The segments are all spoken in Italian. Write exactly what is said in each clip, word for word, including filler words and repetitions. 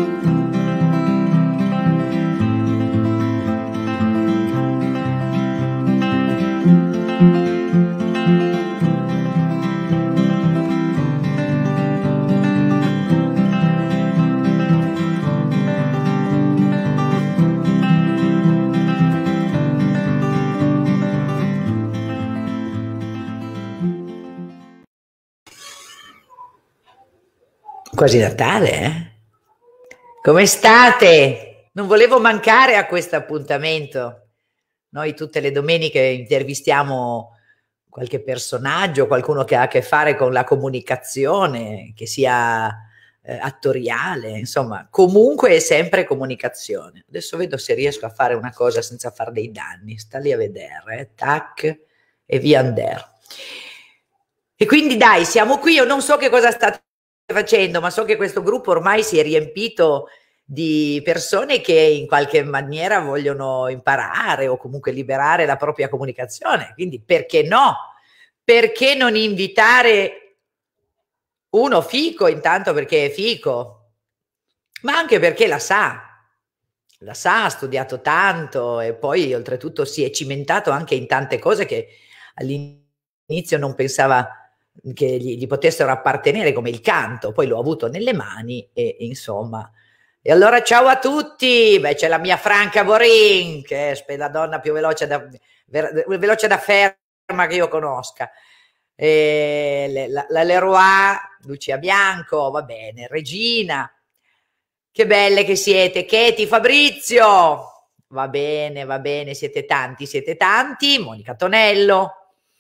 Quasi Natale, eh? Come state? Non volevo mancare a questo appuntamento. Noi tutte le domeniche intervistiamo qualche personaggio, qualcuno che ha a che fare con la comunicazione, che sia eh, attoriale, insomma, comunque è sempre comunicazione. Adesso vedo se riesco a fare una cosa senza fare dei danni. Sta lì a vedere, eh? Tac, e via andare. E quindi dai, siamo qui, io non so che cosa state facendo, ma so che questo gruppo ormai si è riempito di persone che in qualche maniera vogliono imparare o comunque liberare la propria comunicazione, quindi perché no? Perché non invitare uno Fico, intanto perché è Fico, ma anche perché la sa, la sa, ha studiato tanto e poi oltretutto si è cimentato anche in tante cose che all'inizio non pensava che gli, gli potessero appartenere, come il canto, poi l'ho avuto nelle mani e insomma. E allora ciao a tutti, beh c'è la mia Franca Borin, che è la donna più veloce da, veloce da ferma che io conosca, e la, la Leroy, Lucia Bianco, va bene, Regina, che belle che siete, Katie, Fabrizio, va bene, va bene, siete tanti, siete tanti, Monica Tonello,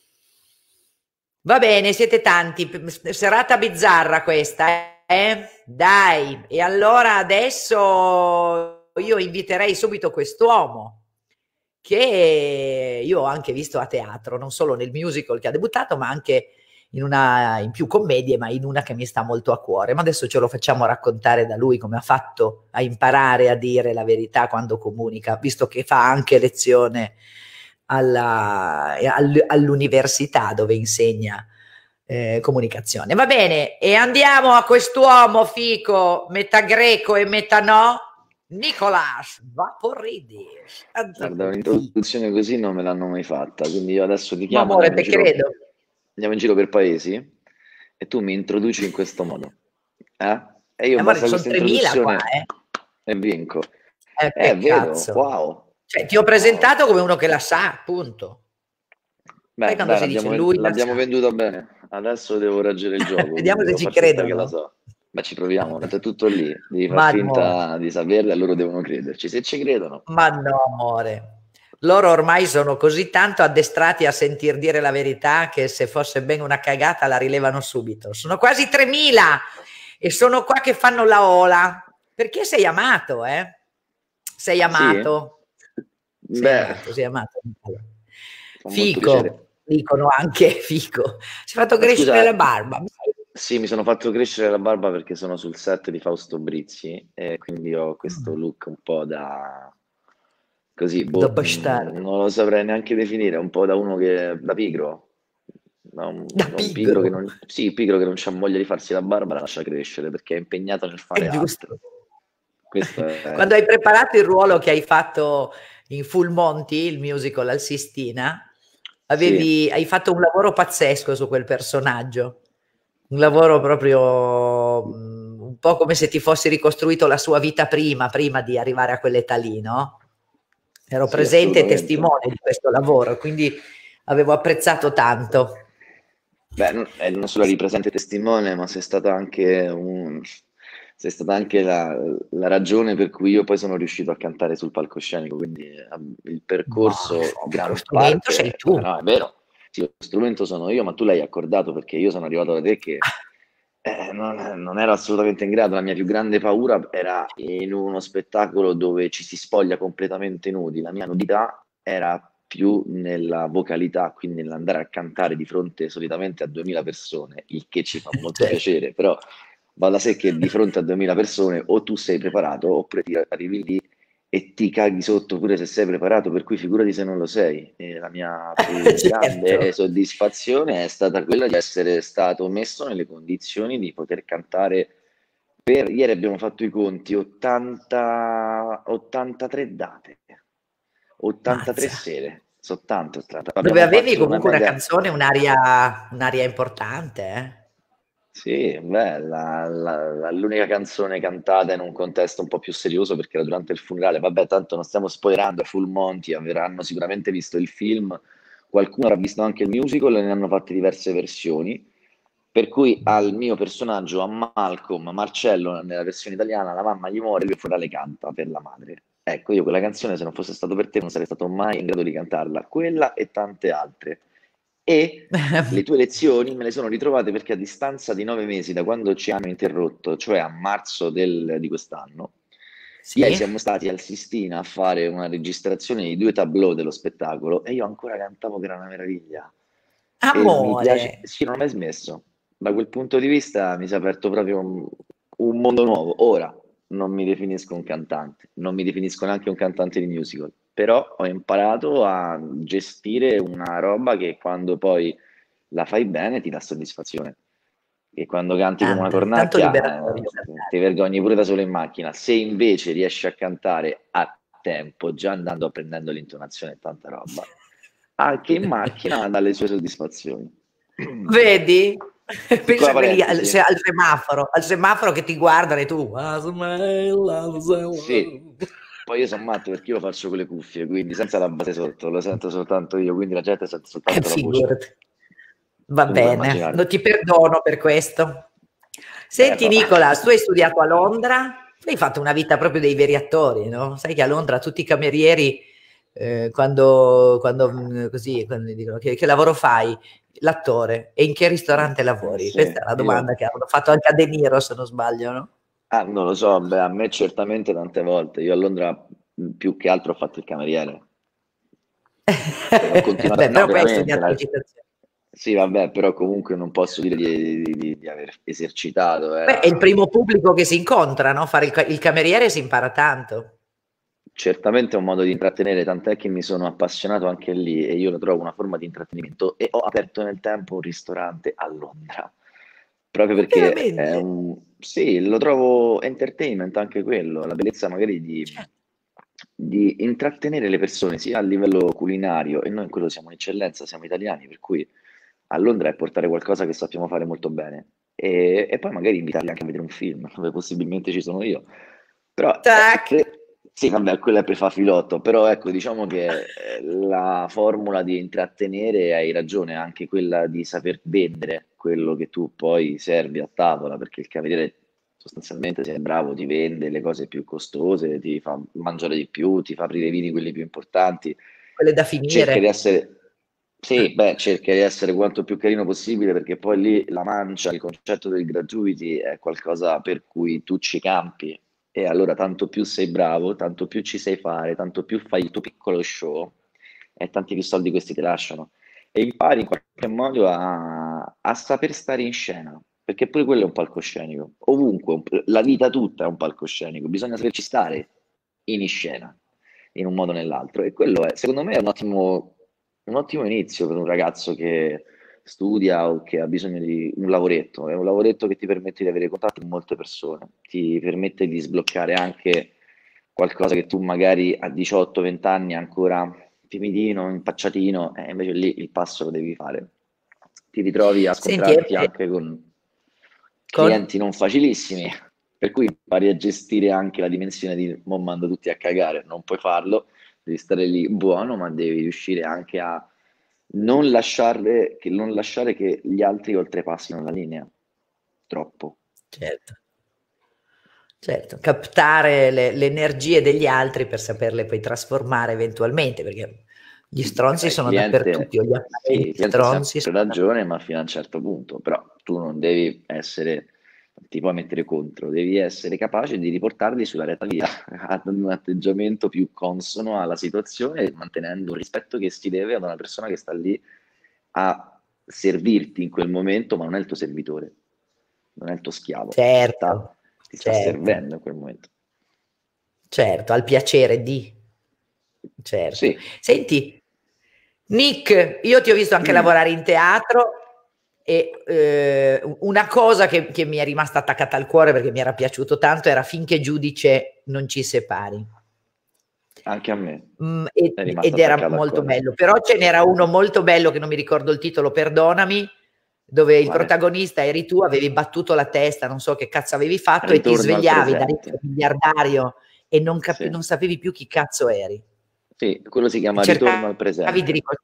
va bene, siete tanti, serata bizzarra questa, eh? Dai, e allora adesso io inviterei subito quest'uomo, che io ho anche visto a teatro, non solo nel musical che ha debuttato, ma anche in una, in più commedie, ma in una che mi sta molto a cuore. Ma adesso ce lo facciamo raccontare da lui, come ha fatto a imparare a dire la verità quando comunica, visto che fa anche lezione alla, all'università dove insegna eh, comunicazione. Va bene, e andiamo a quest'uomo Fico, metà greco e metà no, Nicolas Vaporidis. Guarda, un'introduzione così non me l'hanno mai fatta, quindi io adesso ti chiamo, amore, andiamo, te in giro, credo. andiamo in giro per paesi e tu mi introduci in questo modo. Eh? E io Eh, basta sono questa tremila introduzione qua, eh. e vinco. Eh, È vero, cazzo. wow. Cioè, ti ho presentato come uno che la sa, appunto. Beh, Poi dai, l'abbiamo, l'abbiamo venduta bene. Adesso devo reggere il gioco. Vediamo se devo ci far finta credono. che la so. Ma ci proviamo, è tutto lì. Devi far Ma finta no. di saperla e loro devono crederci. Se ci credono. Ma no, amore. Loro ormai sono così tanto addestrati a sentir dire la verità che se fosse ben una cagata la rilevano subito. Sono quasi tremila e sono qua che fanno la ola. Perché sei amato, eh? Sei amato. Sì? Sei Beh, amato, sei amato. Fico, dicono anche Fico. Si è fatto ma crescere scusa, la barba. sì, mi sono fatto crescere la barba perché sono sul set di Fausto Brizzi e quindi ho questo look un po' da così, boh, Da bastardo. non lo saprei neanche definire, un po' da uno che da pigro, da un, Da da un pigro. pigro che non, sì, pigro che non c'ha voglia di farsi la barba, la lascia crescere perché è impegnato nel fare È giusto. altro. Questo è... Quando hai preparato il ruolo che hai fatto in Full Monty, il musical al Sistina, avevi, sì. hai fatto un lavoro pazzesco su quel personaggio, un lavoro proprio mh, un po' come se ti fossi ricostruito la sua vita prima, prima di arrivare a quell'età lì, no? Ero Sì, presente e testimone di questo lavoro, quindi avevo apprezzato tanto. Beh, non, eh, non solo eri presente testimone, ma sei stata anche un... sei stata anche la, la ragione per cui io poi sono riuscito a cantare sul palcoscenico, quindi eh, il percorso, Ma, gran lo strumento parte, sei tu. no, è vero, sì, lo strumento sono io, ma tu l'hai accordato perché io sono arrivato da te che eh, non, non ero assolutamente in grado, la mia più grande paura era in uno spettacolo dove ci si spoglia completamente nudi, la mia nudità era più nella vocalità, quindi nell'andare a cantare di fronte solitamente a duemila persone, il che ci fa molto Certo. piacere, però va da sé che di fronte a duemila persone o tu sei preparato oppure ti arrivi lì e ti caghi sotto pure se sei preparato, per cui figurati se non lo sei. E la mia più grande Certo. soddisfazione è stata quella di essere stato messo nelle condizioni di poter cantare per ieri abbiamo fatto i conti, ottanta, ottantatré date, ottantatré Mazza. sere, sono tante, ottanta. Dove Abbiamo avevi fatto una comunque una media. canzone, un'aria un'aria importante, eh? Sì, beh, la- la- la- l'unica canzone cantata in un contesto un po' più serioso perché era durante il funerale. Vabbè, tanto non stiamo spoilerando, è Full Monty, avranno sicuramente visto il film, qualcuno avrà visto anche il musical e ne hanno fatte diverse versioni. Per cui al mio personaggio, a Malcolm, Marcello, nella versione italiana, la mamma gli muore e lui al funerale canta per la madre. Ecco, io quella canzone, se non fosse stato per te, non sarei stato mai in grado di cantarla, quella e tante altre. E le tue lezioni me le sono ritrovate perché a distanza di nove mesi da quando ci hanno interrotto, cioè a marzo del- di quest'anno, ieri Sì? siamo stati al Sistina a fare una registrazione di due tableau dello spettacolo e io ancora cantavo che era una meraviglia. E mi Amore. piace, sì, non ho mai smesso. Da quel punto di vista mi si è aperto proprio un, un mondo nuovo. Ora non mi definisco un cantante, non mi definisco neanche un cantante di musical, però ho imparato a gestire una roba che quando poi la fai bene ti dà soddisfazione. E quando canti come una Tanto, tanto cornacchia, liberatorio eh, ti cantare. vergogni pure da solo in macchina. Se invece riesci a cantare a tempo, già andando apprendendo l'intonazione e tanta roba, anche in macchina dà le sue soddisfazioni. Vedi? Piccola Pensa a quelli al, parentesi, se- al semaforo, al semaforo che ti guardano e tu. "Ah, sì, poi io sono matto perché io lo faccio con le cuffie, quindi senza la base sotto, lo sento soltanto io, quindi la gente sente Eh, soltanto la voce. figurati. Va Quindi puoi bene, immaginare. non ti perdono per questo. Beh, Senti no. Nicola, tu hai studiato a Londra, tu hai fatto una vita proprio dei veri attori, no? Sai che a Londra tutti i camerieri, eh, quando, quando, mh, così, quando dicono che, che lavoro fai? L'attore. E in che ristorante Eh, lavori? sì, Questa è la domanda io che hanno fatto anche a De Niro, se non sbaglio, no? ah, non lo so, beh, a me certamente tante volte. Io a Londra mh, più che altro ho fatto il cameriere. E ho continuato, Beh, no, però poi hai veramente, studiato la- recitazione. sì, vabbè, però comunque non posso dire di, di- di- di aver esercitato, Beh, è il era primo pubblico che si incontra, no? Fare il, ca- il cameriere si impara tanto. certamente un modo di intrattenere, tant'è che mi sono appassionato anche lì e io lo trovo una forma di intrattenimento e ho aperto nel tempo un ristorante a Londra, proprio Ma perché è veramente? un, sì, lo trovo entertainment anche quello, la bellezza magari di, Cioè, di intrattenere le persone sia a livello culinario e noi in quello siamo un'eccellenza, siamo italiani, per cui a Londra è portare qualcosa che sappiamo fare molto bene e, e poi magari invitarli anche a vedere un film dove possibilmente ci sono io. Però eh, tac. cre- sì, vabbè, quello è per fa filotto, però ecco, diciamo che eh, la formula di intrattenere, hai ragione, è anche quella di saper vendere quello che tu poi servi a tavola, perché il cameriere sostanzialmente, se è bravo, ti vende le cose più costose, ti fa mangiare di più, ti fa aprire i vini quelli più importanti, Quelle da cerca di finire. essere, sì, beh, cerca di essere quanto più carino possibile perché poi lì la mancia, il concetto del gratuity è qualcosa per cui tu ci campi e allora tanto più sei bravo, tanto più ci sai fare, tanto più fai il tuo piccolo show e tanti più soldi questi ti lasciano e impari in qualche modo a, a saper stare in scena, perché pure quello è un palcoscenico, ovunque, un- la vita tutta è un palcoscenico, bisogna saperci stare in scena in un modo o nell'altro. E quello è, secondo me, è un ottimo, un ottimo inizio per un ragazzo che studia o che ha bisogno di un lavoretto. È un lavoretto che ti permette di avere contatto con molte persone, ti permette di sbloccare anche qualcosa che tu magari a diciotto venti anni ancora timidino, impacciatino, e invece lì il passo lo devi fare. Ti ritrovi a Senti, scontrarti e- anche con con... clienti non facilissimi, per cui impari a gestire anche la dimensione di non mando tutti a cagare, non puoi farlo, devi stare lì buono, ma devi riuscire anche a non lasciare che, non lasciare che gli altri oltrepassino la linea. Troppo. Certo, certo, captare le, le energie degli altri per saperle poi trasformare eventualmente, perché gli stronzi Beh, il sono dappertutto, cliente, gli sì, il apparenti cliente ha stronzi sempre sono ragione, ma fino a un certo punto, però tu non devi essere, non ti puoi mettere contro, devi essere capace di riportarli sulla retta via, ad un atteggiamento più consono alla situazione, mantenendo un rispetto che si deve ad una persona che sta lì a servirti in quel momento, ma non è il tuo servitore, non è il tuo schiavo, ti sta, certo, ti sta certo, servendo in quel momento. certo, al piacere di, certo. Sì. Senti, Nick, io ti ho visto anche Mm. lavorare in teatro E eh, una cosa che, che mi è rimasta attaccata al cuore perché mi era piaciuto tanto era Finché giudice non ci separi. Anche a me Mm, ed, è rimasto ed era attaccato al molto cuore. bello, però ce n'era uno molto bello che non mi ricordo il titolo, perdonami, dove il Quale? protagonista eri tu, avevi battuto la testa, non so che cazzo avevi fatto, e ti Ritorno al svegliavi da ricco presente. miliardario e non, capi- Sì. non sapevi più chi cazzo eri. Sì, quello si E chiama Ritorno al cercavi di presente. ricordare.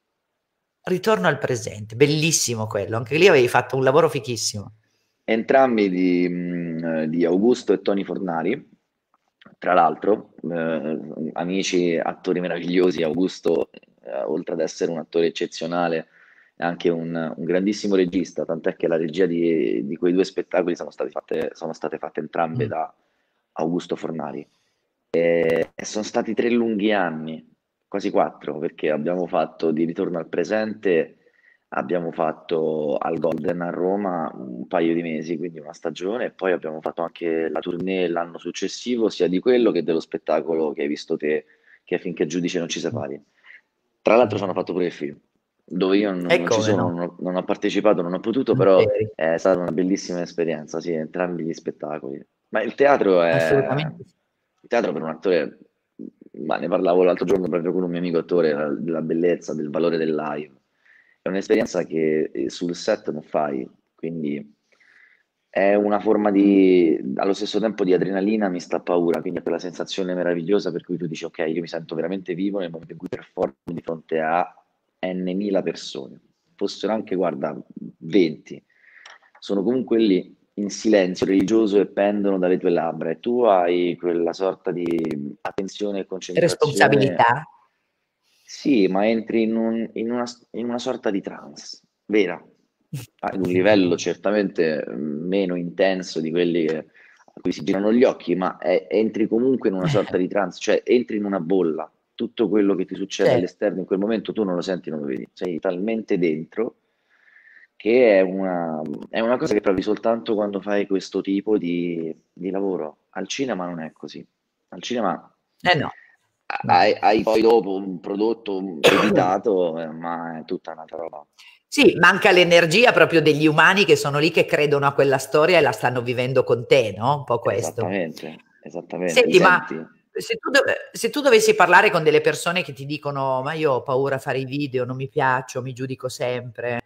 Ritorno al presente, bellissimo quello, anche lì avevi fatto un lavoro fichissimo. Entrambi di, mh, di Augusto e Tony Fornari, tra l'altro, eh, amici, attori meravigliosi. Augusto, eh, oltre ad essere un attore eccezionale, è anche un, un grandissimo regista, tant'è che la regia di, di quei due spettacoli sono state fatte, sono state fatte entrambe Mm. da Augusto Fornari. E sono stati tre lunghi anni, quasi quattro, perché abbiamo fatto di Ritorno al presente, abbiamo fatto al Golden a Roma un paio di mesi, quindi una stagione, e poi abbiamo fatto anche la tournée l'anno successivo, sia di quello che dello spettacolo che hai visto te, che è Finché giudice non ci separi. Tra l'altro ci hanno fatto pure il film, dove io non, E non ci come sono, no? non ho, non ho partecipato, non ho potuto, Non però c'eri. è stata una bellissima esperienza, sì, entrambi gli spettacoli. Ma il teatro è... Assolutamente sì. Il teatro per un attore, ma ne parlavo l'altro giorno proprio con un mio amico attore, la- della bellezza, del valore del live. È un'esperienza che eh, sul set non fai, quindi è una forma di, allo stesso tempo di adrenalina, mi sta paura, quindi è quella sensazione meravigliosa per cui tu dici ok, io mi sento veramente vivo nel momento in cui performo di fronte a n mila persone, fossero anche, guarda, venti, sono comunque lì in silenzio religioso e pendono dalle tue labbra e tu hai quella sorta di attenzione e concentrazione. Responsabilità? Sì, ma entri in, un- in una, in una sorta di trance vera, ad un livello certamente mm, meno intenso di quelli che- a cui si girano gli occhi, ma è- entri comunque in una sorta di trance, cioè entri in una bolla. Tutto quello che ti succede Certo. all'esterno in quel momento tu non lo senti, non lo vedi, sei talmente dentro che è una, è una cosa che provi soltanto quando fai questo tipo di, di lavoro. Al cinema non è così. Al cinema Eh no, no. hai, hai poi dopo un prodotto editato, eh, ma è tutta un'altra roba. Sì, manca l'energia proprio degli umani che sono lì, che credono a quella storia e la stanno vivendo con te, no? Un po' questo. Esattamente, esattamente. Li Senti, ma senti? se tu, dov- se tu dovessi parlare con delle persone che ti dicono: ma io ho paura a fare i video, non mi piaccio, mi giudico sempre,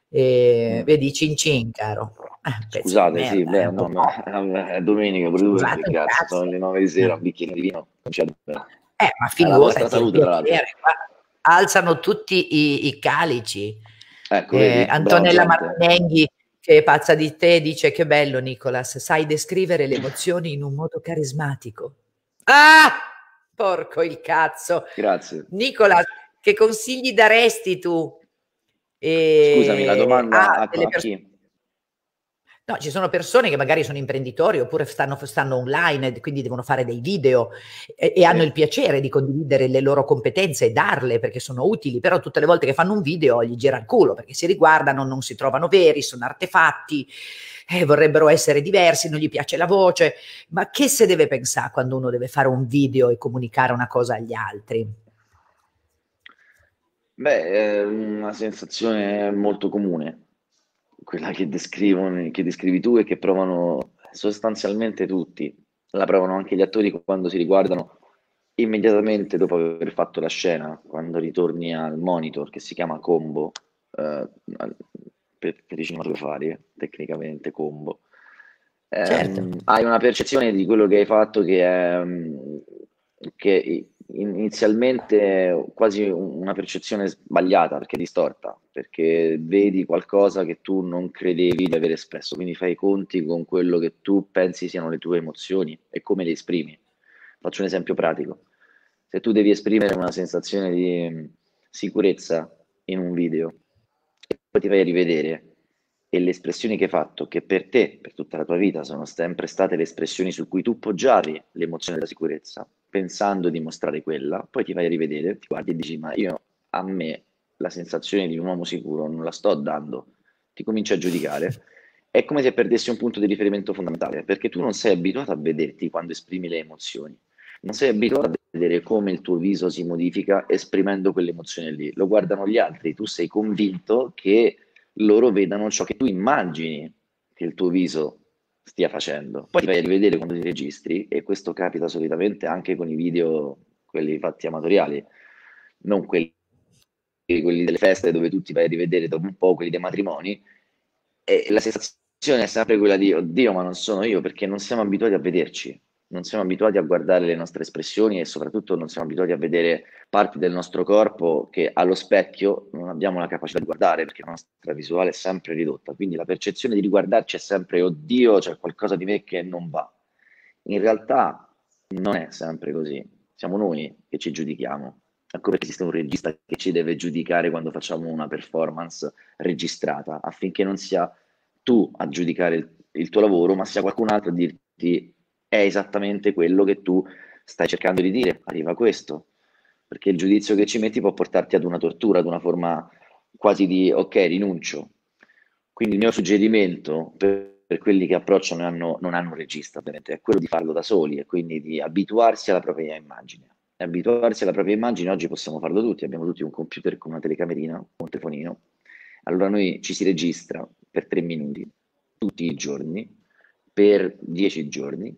e Mm. vedi, cin cin, caro. Eh, pezzo di Scusate, sì, merda, è beh, un po' no, ma poco. è domenica pure tu, che Scusate un cazzo, sono cazzo. le nove di sera, un bicchiere di vino, non c'è davvero. Eh, ma È la vostra figurati, è un salute, tra l'altro. piacere. Qua alzano tutti i, i calici. Ecco, Eh, vedi, brava Antonella gente. Martinenghi, che è pazza di te, dice: che bello, Nicolas, sai descrivere le emozioni in un modo carismatico. Ah, porco il cazzo. Grazie. Nicolas, che consigli daresti tu Scusami, la eh, a domanda a, delle a persone? chi? No, ci sono persone che magari sono imprenditori oppure stanno, stanno online e quindi devono fare dei video e, e hanno Sì. il piacere di condividere le loro competenze e darle perché sono utili, però tutte le volte che fanno un video gli gira il culo perché si riguardano, non si trovano veri, sono artefatti, eh, vorrebbero essere diversi, non gli piace la voce. Ma che se deve pensare quando uno deve fare un video e comunicare una cosa agli altri? Beh, è una sensazione molto comune, quella che descrivono, che descrivi tu e che provano sostanzialmente tutti. La provano anche gli attori quando si riguardano immediatamente dopo aver fatto la scena, quando ritorni al monitor che si chiama combo, eh, per, per i cinematografari, eh, tecnicamente combo. Certo, Ehm, hai una percezione di quello che hai fatto che è mm, che inizialmente è quasi una percezione sbagliata perché distorta, perché vedi qualcosa che tu non credevi di aver espresso, quindi fai i conti con quello che tu pensi siano le tue emozioni e come le esprimi. Faccio un esempio pratico. Se tu devi esprimere una sensazione di mm, sicurezza in un video e poi ti vai a rivedere e le espressioni che hai fatto, che per te, per tutta la tua vita, sono sempre state le espressioni su cui tu poggiavi l'emozione della sicurezza, pensando di mostrare quella, poi ti vai a rivedere, ti guardi e dici, ma io a me la sensazione di un uomo sicuro non la sto dando, ti cominci a giudicare, è come se perdessi un punto di riferimento fondamentale, perché tu non sei abituato a vederti quando esprimi le emozioni, non sei abituato a vedere come il tuo viso si modifica esprimendo quell'emozione lì, lo guardano gli altri, tu sei convinto che loro vedano ciò che tu immagini che il tuo viso stia facendo. Poi ti vai a rivedere quando ti registri, e questo capita solitamente anche con i video, quelli fatti amatoriali, non quelli, quelli delle feste dove tu ti vai a rivedere dopo un po', quelli dei matrimoni, e la sensazione è sempre quella di oddio, ma non sono io, perché non siamo abituati a vederci, non siamo abituati a guardare le nostre espressioni, e soprattutto non siamo abituati a vedere parti del nostro corpo che allo specchio non abbiamo la capacità di guardare, perché la nostra visuale è sempre ridotta, quindi la percezione di riguardarci è sempre oddio, c'è qualcosa di me che non va. In realtà non è sempre così, siamo noi che ci giudichiamo. Ecco perché esiste un regista che ci deve giudicare quando facciamo una performance registrata, affinché non sia tu a giudicare il, il tuo lavoro, ma sia qualcun altro a dirti è esattamente quello che tu stai cercando di dire, arriva questo, perché il giudizio che ci metti può portarti ad una tortura, ad una forma quasi di ok, rinuncio. Quindi il mio suggerimento per, per quelli che approcciano e hanno, non hanno un regista, ovviamente, è quello di farlo da soli, e quindi di abituarsi alla propria immagine. E abituarsi alla propria immagine oggi possiamo farlo tutti, abbiamo tutti un computer con una telecamerina, un telefonino. Allora noi ci si registra per tre minuti, tutti i giorni, per dieci giorni,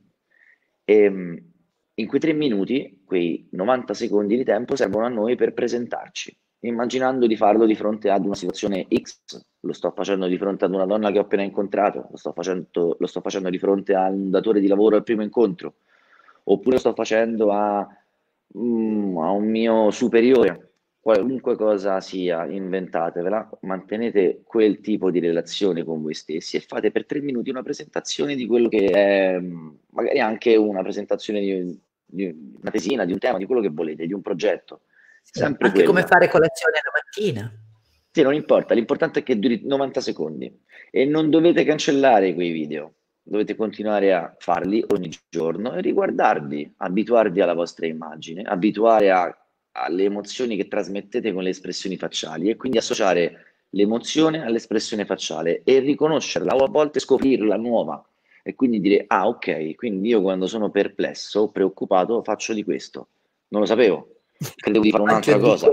e in quei tre minuti, quei novanta secondi di tempo servono a noi per presentarci, immaginando di farlo di fronte ad una situazione X. Lo sto facendo di fronte ad una donna che ho appena incontrato, lo sto facendo, lo sto facendo di fronte a un datore di lavoro al primo incontro, oppure lo sto facendo a, mm, a un mio superiore. Qualunque cosa sia, inventatevela, mantenete quel tipo di relazione con voi stessi e fate per tre minuti una presentazione di quello che è, magari anche una presentazione di, di una tesina, di un tema, di quello che volete, di un progetto. Sì, sempre anche quella. Come fare colazione la mattina. Sì, non importa, l'importante è che duri novanta secondi e non dovete cancellare quei video, dovete continuare a farli ogni giorno e riguardarvi, abituarvi alla vostra immagine, abituare a alle emozioni che trasmettete con le espressioni facciali, e quindi associare l'emozione all'espressione facciale e riconoscerla, o a volte scoprirla nuova, e quindi dire ah ok, quindi io quando sono perplesso, preoccupato, faccio di questo, non lo sapevo, credevo di fare un'altra cosa.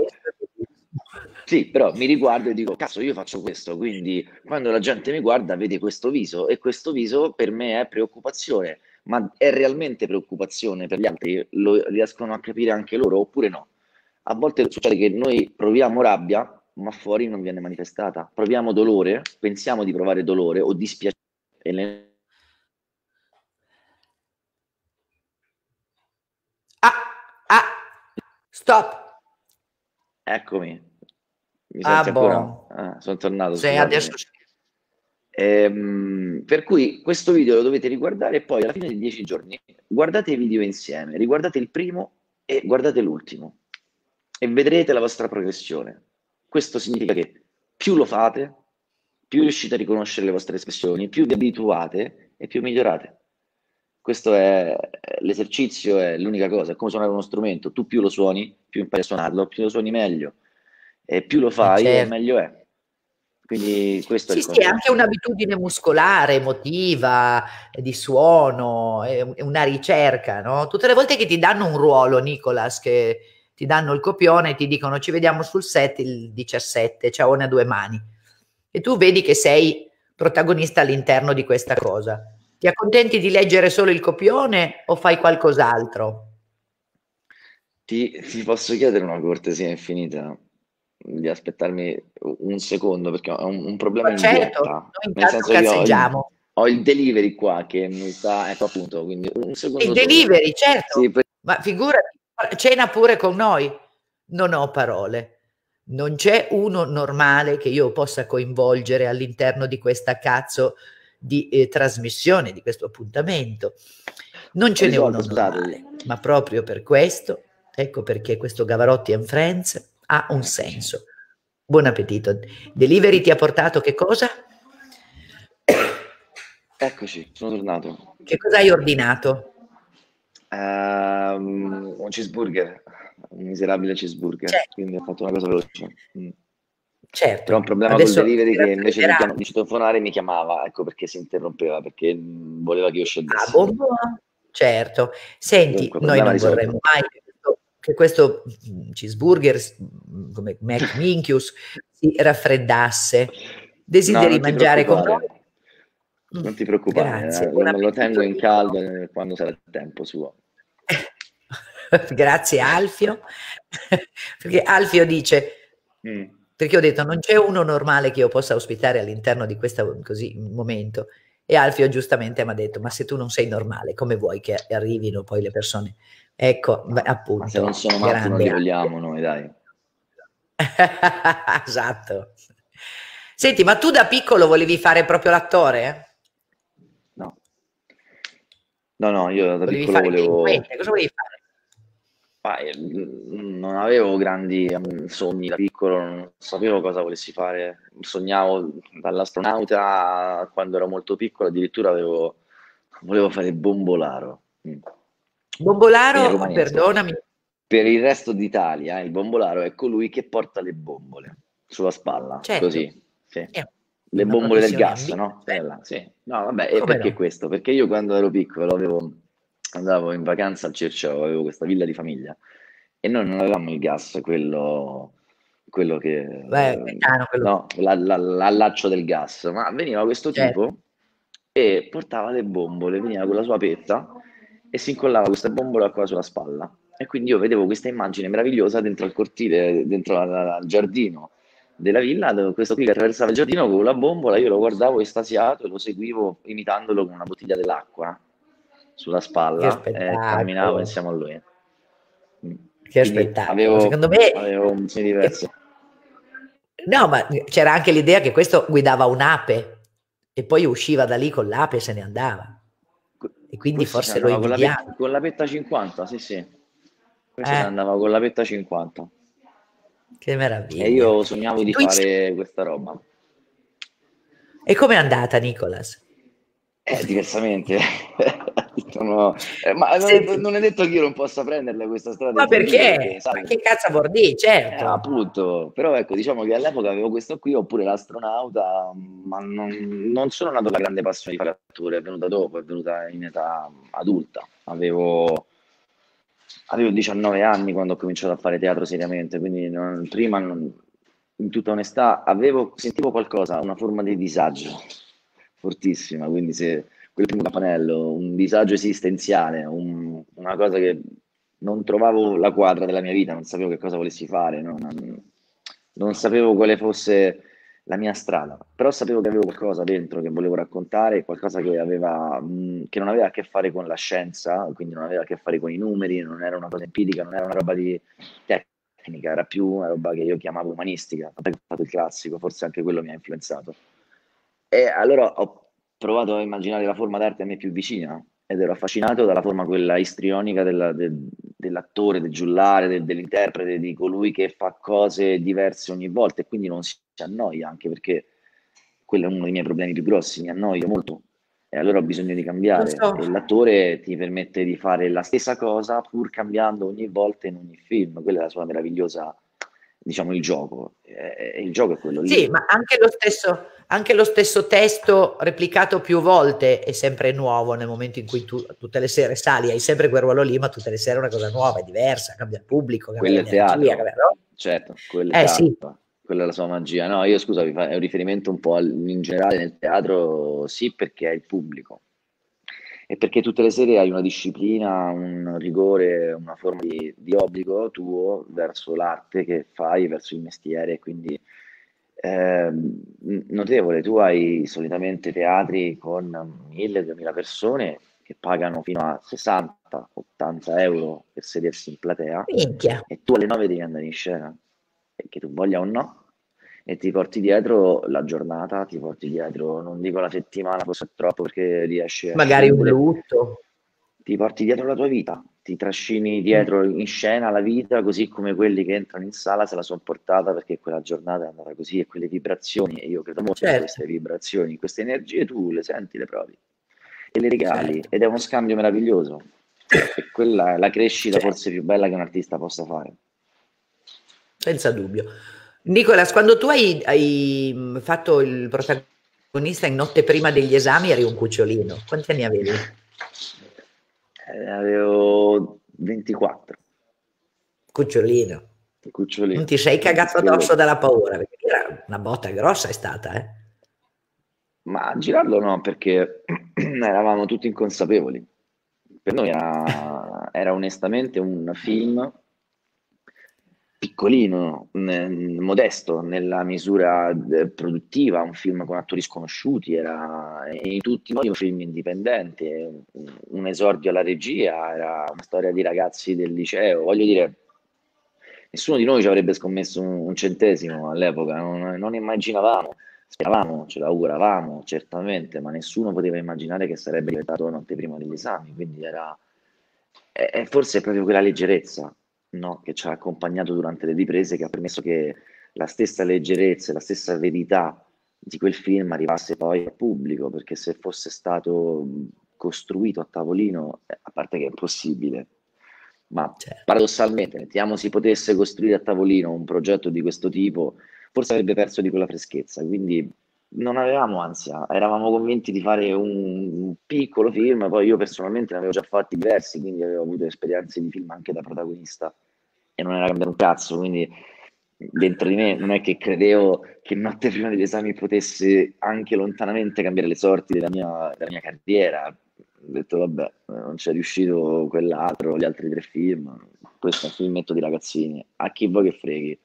Sì, però mi riguardo e dico cazzo, io faccio questo, quindi quando la gente mi guarda vede questo viso, e questo viso per me è preoccupazione, ma è realmente preoccupazione per gli altri? Lo riescono a capire anche loro oppure no? A volte succede che noi proviamo rabbia, ma fuori non viene manifestata. Proviamo dolore, pensiamo di provare dolore o dispiacere. E le... Ah, ah, stop. Eccomi. Mi ah, senti boh. ancora? Ah, sono tornato. Sì, adesso... Ehm, per cui questo video lo dovete riguardare, e poi alla fine di dieci giorni guardate i video insieme, riguardate il primo e guardate l'ultimo, e vedrete la vostra progressione. Questo significa che più lo fate, più riuscite a riconoscere le vostre espressioni, più vi abituate e più migliorate. Questo è l'esercizio, è l'unica cosa, è come suonare uno strumento. Tu più lo suoni, più impari a suonarlo, più lo suoni meglio, e più lo fai, eh certo. e meglio è. Quindi questo sì, è il sì, è anche un'abitudine muscolare, emotiva, di suono, è una ricerca, no? Tutte le volte che ti danno un ruolo, Nicolas, che ti danno il copione e ti dicono ci vediamo sul set il diciassette, ciaone a due mani, e tu vedi che sei protagonista all'interno di questa cosa. Ti accontenti di leggere solo il copione o fai qualcos'altro? Ti, ti posso chiedere una cortesia infinita? Di aspettarmi un secondo, perché ho un, un problema. Ma in certo, diretta, nel senso che ho il, ho il delivery qua che mi sta, ecco appunto, quindi un secondo. Il delivery, certo, sì, per... ma figurati, cena pure con noi. Non ho parole, non c'è uno normale che io possa coinvolgere all'interno di questa cazzo di eh, trasmissione, di questo appuntamento. Non ce n'è uno normale, ma proprio per questo, ecco perché questo Gavarotti and Friends ha un senso. Buon appetito. Delivery ti ha portato che cosa? Eccoci, sono tornato. Che cosa hai ordinato? Um, un cheeseburger, un miserabile cheeseburger, certo. Quindi ho fatto una cosa veloce. Mm. Certo. Però un problema adesso col delivery che invece di, chiam- di citofonare mi chiamava, ecco perché si interrompeva, perché voleva che io scendessi. Ah, buon buon. Certo. Senti, Comunque, noi non risolto. vorremmo mai che questo cheeseburger come Mac Minchius si raffreddasse, Desideri non ti mangiare con noi? preoccupare, non ti preoccupare, Grazie, eh, buon lo, lo tengo appetito, in Nicola. caldo eh, quando sarà il tempo suo. Grazie Alfio, perché Alfio dice, Mm. perché ho detto non c'è uno normale che io possa ospitare all'interno di questo così momento, e Alfio giustamente mi ha detto, ma se tu non sei normale, come vuoi che arrivino poi le persone? Ecco, beh, Ma, ma se non appunto, sono matti non grande li Alfio. vogliamo noi, dai. Esatto. Senti, ma tu da piccolo volevi fare proprio l'attore? No, no, no, io da Volevi piccolo fare il volevo... delinquente? Cosa volevi fare? Ah, eh, mm, non avevo grandi mm, sogni da piccolo, non sapevo cosa volessi fare. Sognavo dall'astronauta a quando ero molto piccolo, addirittura avevo, volevo fare il bombolaro. Mm. In Bombolaro, romanesco. perdonami. Per il resto d'Italia, il bombolaro è colui che porta le bombole sulla spalla, Certo, così, sì. è Le una bombole del professione gas, ambita, no? cioè, Quella, sì. No, vabbè, e come perché no? questo? Perché io quando ero piccolo avevo, andavo in vacanza al Cerciò, avevo questa villa di famiglia e noi non avevamo il gas, quello, quello che, Beh, eh, metano quello, no, la- la- l'allaccio del gas, ma veniva questo certo, tipo e portava le bombole, veniva con la sua petta e si incollava queste bombole qua sulla spalla. E quindi io vedevo questa immagine meravigliosa dentro al cortile, dentro al, al giardino della villa, dove questo qui che attraversava il giardino con la bombola, io lo guardavo estasiato e lo seguivo imitandolo con una bottiglia dell'acqua sulla che spalla e camminavo spettacolo, insieme a lui. Mm. che Quindi spettacolo. avevo, Secondo me, avevo un segno eh, diverso. no, ma c'era anche l'idea che questo guidava un'ape e poi usciva da lì con l'ape e se ne andava. E quindi Questo se ne forse lo andava con la, pet- invidiavi. con la petta cinquanta, sì, sì. Questo se ne Eh, andava con la petta cinquanta. che E meraviglia. io sognavo E di tu ins- fare questa roba. e com'è andata, Nicolas? Eh, diversamente. Sono- eh, ma non è, Senti, non è detto che io non possa prenderla questa strada ma in futuro, perché, perché? Ma sai, che cazzo vuol dire? eh, Certo. appunto, però ecco, diciamo che all'epoca avevo questo qui, oppure l'astronauta, ma non, non sono nato con la grande passione di fare attore, è venuta dopo, è venuta in età adulta. Avevo, avevo diciannove anni quando ho cominciato a fare teatro seriamente, quindi non- prima, non- in tutta onestà, avevo, sentivo qualcosa, una forma di disagio fortissima, quindi se quel primo campanello, un disagio esistenziale, un- una cosa che non trovavo la quadra della mia vita, non sapevo che cosa volessi fare, no? non, non sapevo quale fosse la mia strada, però sapevo che avevo qualcosa dentro che volevo raccontare, qualcosa che aveva, mh, che non aveva a che fare con la scienza, quindi non aveva a che fare con i numeri, non era una cosa empirica, non era una roba di tecnica, era più una roba che io chiamavo umanistica, tant'è che ho fatto il classico, forse anche quello mi ha influenzato. E allora ho provato a immaginare la forma d'arte a me più vicina ed ero affascinato dalla forma quella istrionica della- del- dell'attore, del giullare, del- dell'interprete, di colui che fa cose diverse ogni volta e quindi non si annoia, anche perché quello è uno dei miei problemi più grossi, mi annoio molto e allora ho bisogno di Lo cambiare so. e l'attore ti permette di fare la stessa cosa pur cambiando ogni volta in ogni film, quella è la sua meravigliosa, diciamo, il gioco. E, e il gioco è quello lì. Sì, ma anche lo stesso, anche lo stesso testo replicato più volte è sempre nuovo nel momento in cui tu tutte le sere sali, hai sempre quel ruolo lì, ma tutte le sere è una cosa nuova, è diversa, cambia il pubblico, cambia Quello è l'energia, cambia, teatro, no? certo, quello è Eh sì, teatro, quella è la sua magia. No, io scusa, vi fa- è un riferimento un po' al- in generale nel teatro, sì, perché è il pubblico. E perché tutte le sere hai una disciplina, un rigore, una forma di, di obbligo tuo verso l'arte che fai, verso il mestiere, quindi ehm, notevole. Tu hai solitamente teatri con mille-duemila persone che pagano fino a sessanta ottanta euro per sedersi in platea minchia, e tu alle nove devi andare in scena, perché tu voglia o no, e ti porti dietro la giornata, ti porti dietro, non dico la settimana, forse è troppo perché riesci a magari un scendere, lutto. ti porti dietro la tua vita, ti trascini Mm, dietro in scena la vita, così come quelli che entrano in sala se la sono portata perché quella giornata è andata così e quelle vibrazioni, e io credo molto in certo, queste vibrazioni, in queste energie, tu le senti, le provi e le regali certo, ed è uno scambio meraviglioso. E quella è la crescita certo, forse più bella che un artista possa fare. senza dubbio. Nicolas, quando tu hai, hai mh, fatto il protagonista in Notte prima degli esami, eri un cucciolino. Quanti anni avevi? Eh, avevo ventiquattro, Cucciolino. Non cucciolino, ti sei tanti cagato addosso scheletri. dalla paura, perché era una botta grossa è stata, eh? Ma a girarlo no, perché eravamo tutti inconsapevoli. Per noi era, era onestamente un film piccolino, ne- modesto nella misura eh, produttiva, un film con attori sconosciuti, era in tutti i modi un film indipendente, un, un esordio alla regia, era una storia di ragazzi del liceo, voglio dire, nessuno di noi ci avrebbe scommesso un, un centesimo all'epoca, non, non immaginavamo, speravamo, ce l'auguravamo certamente, ma nessuno poteva immaginare che sarebbe diventato notte prima degli esami, quindi era, è, è forse proprio quella leggerezza, no, che ci ha accompagnato durante le riprese, che ha permesso che la stessa leggerezza e la stessa verità di quel film arrivasse poi al pubblico, perché se fosse stato mh, costruito a tavolino, eh, a parte che è impossibile, ma Certo. paradossalmente, mettiamo si potesse costruire a tavolino un progetto di questo tipo, forse avrebbe perso di quella freschezza, quindi non avevamo ansia, eravamo convinti di fare un, un piccolo film, poi io personalmente ne avevo già fatti diversi, quindi avevo avuto esperienze di film anche da protagonista e non era cambiato un cazzo, quindi dentro di me non è che credevo che notte prima degli esami potesse anche lontanamente cambiare le sorti della mia, della mia carriera. Ho detto vabbè, non c'è riuscito quell'altro, gli altri tre film, questo è un filmetto di ragazzini, a chi vuoi che freghi.